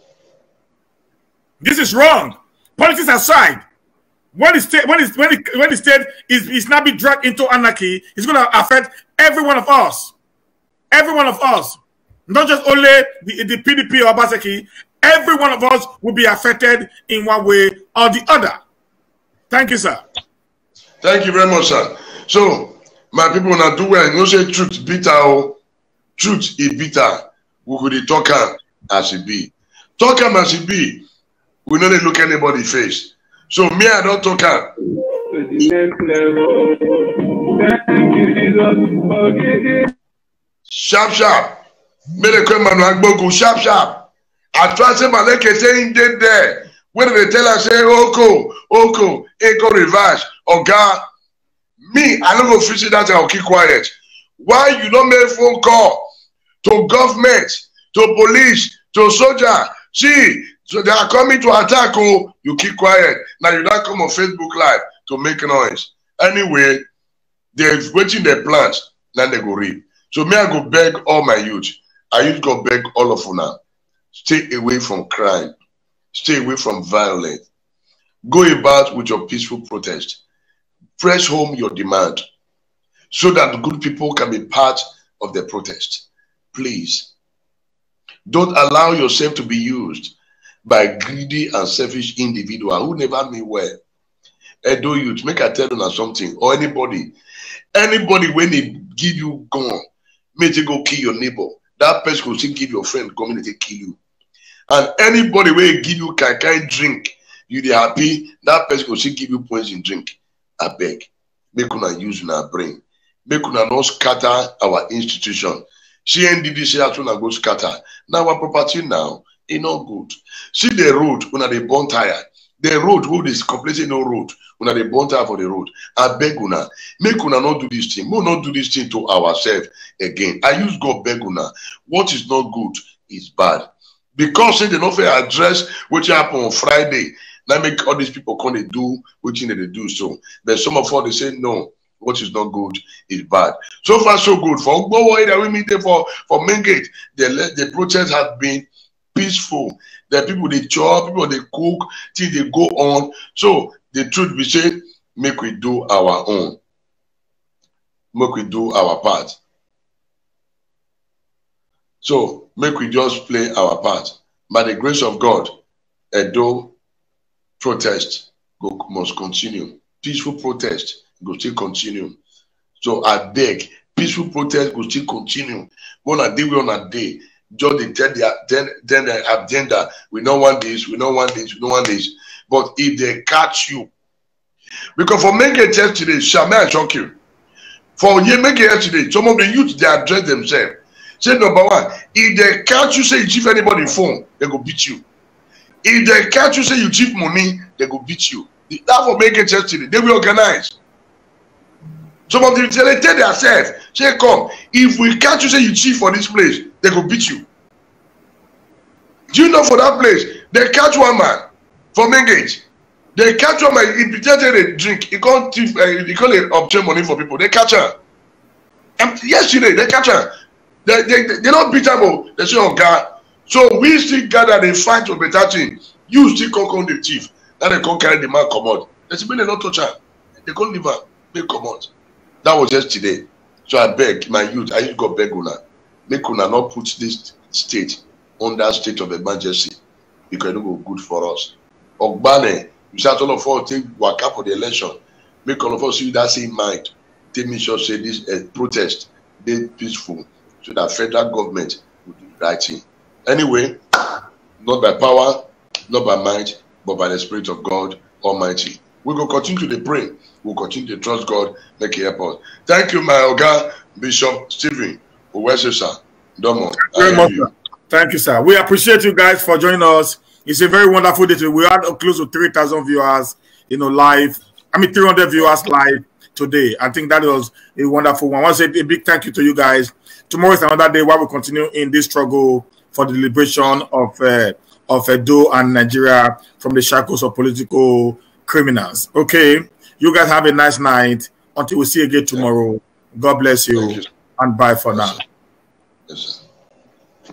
This is wrong. Politics aside, when the state is now being dragged into anarchy, it's going to affect every one of us. Every one of us. Not just only the PDP or Obaseki, every one of us will be affected in one way or the other. Thank you, sir. Thank you very much, sir. So, my people now do well. You say truth bitter. Truth is bitter. We could talk as it be. Talk as it be. We don't look anybody face. So me, I don't talk to the next level. Thank you, Jesus, for giving Sharp, sharp. Medekwe Manuel Gbogu, sharp, sharp. I try to say Maleke saying dead there. When they tell us, say, Oko, Eko reverse, Oga. Me, I don't go visit that, I'll keep quiet. Why you don't make phone call to government, to police, to soldier? See, so they are coming to attack, oh, you keep quiet. Now you don't come on Facebook Live to make noise. Anyway, they're waiting their plans, then they go read. So me, I go beg all my youth. I used to go beg all of you now. Stay away from crime. Stay away from violence. Go about with your peaceful protest. Press home your demand so that good people can be part of the protest. Please, don't allow yourself to be used by greedy and selfish individuals who never mean well. Edo youth, make I tell you something, or anybody when they give you gun, make you go kill your neighbor. That person will still give your friend community kill you. And anybody will give you kind drink, you dey happy, that person will still give you poison drink. I beg, make una use our brain. Make una not scatter our institution. CNDD say that una go scatter. Now our property now, it's not good. See the road, una dey burn tire. The road, who is completely no road, una dey burn tire for the road. I beg una, make una not do this thing. We not do this thing to ourselves again. I use God beg una. What is not good is bad. Because say they don't fair address what happened on Friday. Now make all these people come and do what they do so. But some of us they say no, what is not good is bad. So far so good. For Ogbowo that we meet for Main Gate, the protest has been peaceful. The people they chop, people they cook, till they go on. So the truth we say, make we do our own. Make we do our part. So make we just play our part. By the grace of God, Edo protest must continue. Peaceful protest go still continue. So I beg, peaceful protest go still continue. When I day on a day, just they tell the agenda, we don't want this, we don't want this, we don't want this. But if they catch you, because for Main Gate yesterday, may I shock you? For Main Gate yesterday, some of the youth they address themselves. Say number one, if they catch you say you chief anybody phone, they go beat you. If they catch you say you chief money, they go beat you. That for Main Gate yesterday, they will organize. Some of them they tell themselves, say come, if we catch you say you chief for this place, they go beat you. Do you know for that place, they catch one man for Main Gate. They catch one man, he pretended a drink, he can't thief, he can't obtain money for people. They catch her. And yesterday, they catch her. They don't beat them. They say, oh God. So we still gather, they fight for better thing. You still come the thief. Now they can't carry the man come out. They say, they not touch her. They can't leave her. They come out. That was yesterday. So I beg my youth, I go beg una. Make una not put this state under state of emergency. Because it will go good for us. Ogbane, you say all of us take waka for the election. Make all of us use that same mind. Take me sure say this protest be peaceful. So that federal government will do the right thing. Anyway, not by power, not by might, but by the Spirit of God Almighty. We will continue to pray. We'll continue to trust God, make it help us. Thank you, my Oga, Bishop Stephen Owesesa. Domo. Thank you, sir. We appreciate you guys for joining us. It's a very wonderful day. We had close to 3,000 viewers, live. 300 viewers live today. I think that was a wonderful one. I want to say a big thank you to you guys. Tomorrow is another day where we continue in this struggle for the liberation of Edo and Nigeria from the shackles of political criminals. Okay, you guys have a nice night. Until we see you again tomorrow. God bless you, and bye for now. Yes, sir.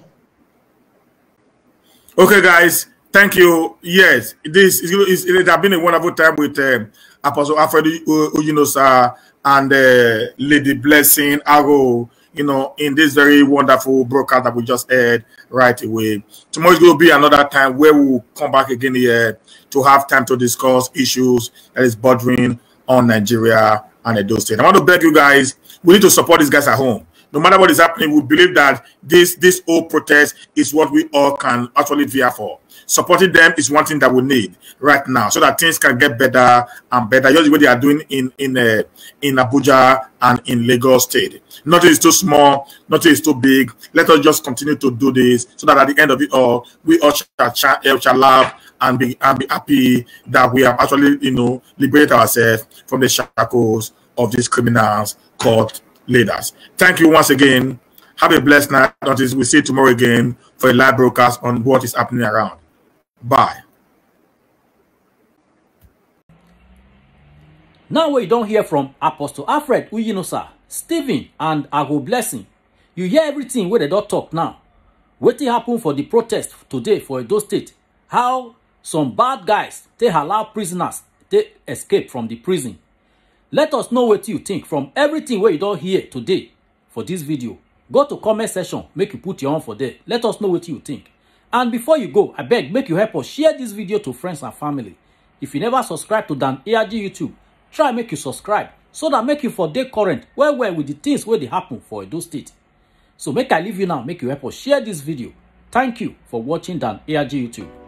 Okay, guys. Thank you. Yes, it has been a wonderful time with Apostle Alfred Uyinosa and Lady Blessing Ago, in this very wonderful broadcast that we just heard right away. Tomorrow is going to be another time where we will come back again here to have time to discuss issues that is bothering on Nigeria and Edo State. I want to beg you guys, we need to support these guys at home. no matter what is happening, we believe that this whole protest is what we all can actually vie for. Supporting them is one thing that we need right now, so that things can get better and better. Just what they are doing in Abuja and in Lagos State. Nothing is too small, nothing is too big. Let us just continue to do this, so that at the end of it all, we all shall laugh and be happy that we have actually, liberated ourselves from the shackles of these criminals called leaders. Thank you once again. Have a blessed night. Until we see you tomorrow again for a live broadcast on what is happening around. Bye. Now we don't hear from Apostle Alfred Uyinosa, Stephen, and Ago Blessing. You hear everything where they don't talk now. What happened for the protest today for Edo State? How some bad guys they allow prisoners to escape from the prison. Let us know what you think from everything where you don't hear today for this video. Go to comment section, make you put your own for there. Let us know what you think. And before you go, I beg, make you help us share this video to friends and family. If you never subscribe to Dan ARG YouTube, try make you subscribe so that make you for day current well with the things where they happen for Edo State. So make I leave you now, make you help us share this video. Thank you for watching Dan ARG YouTube.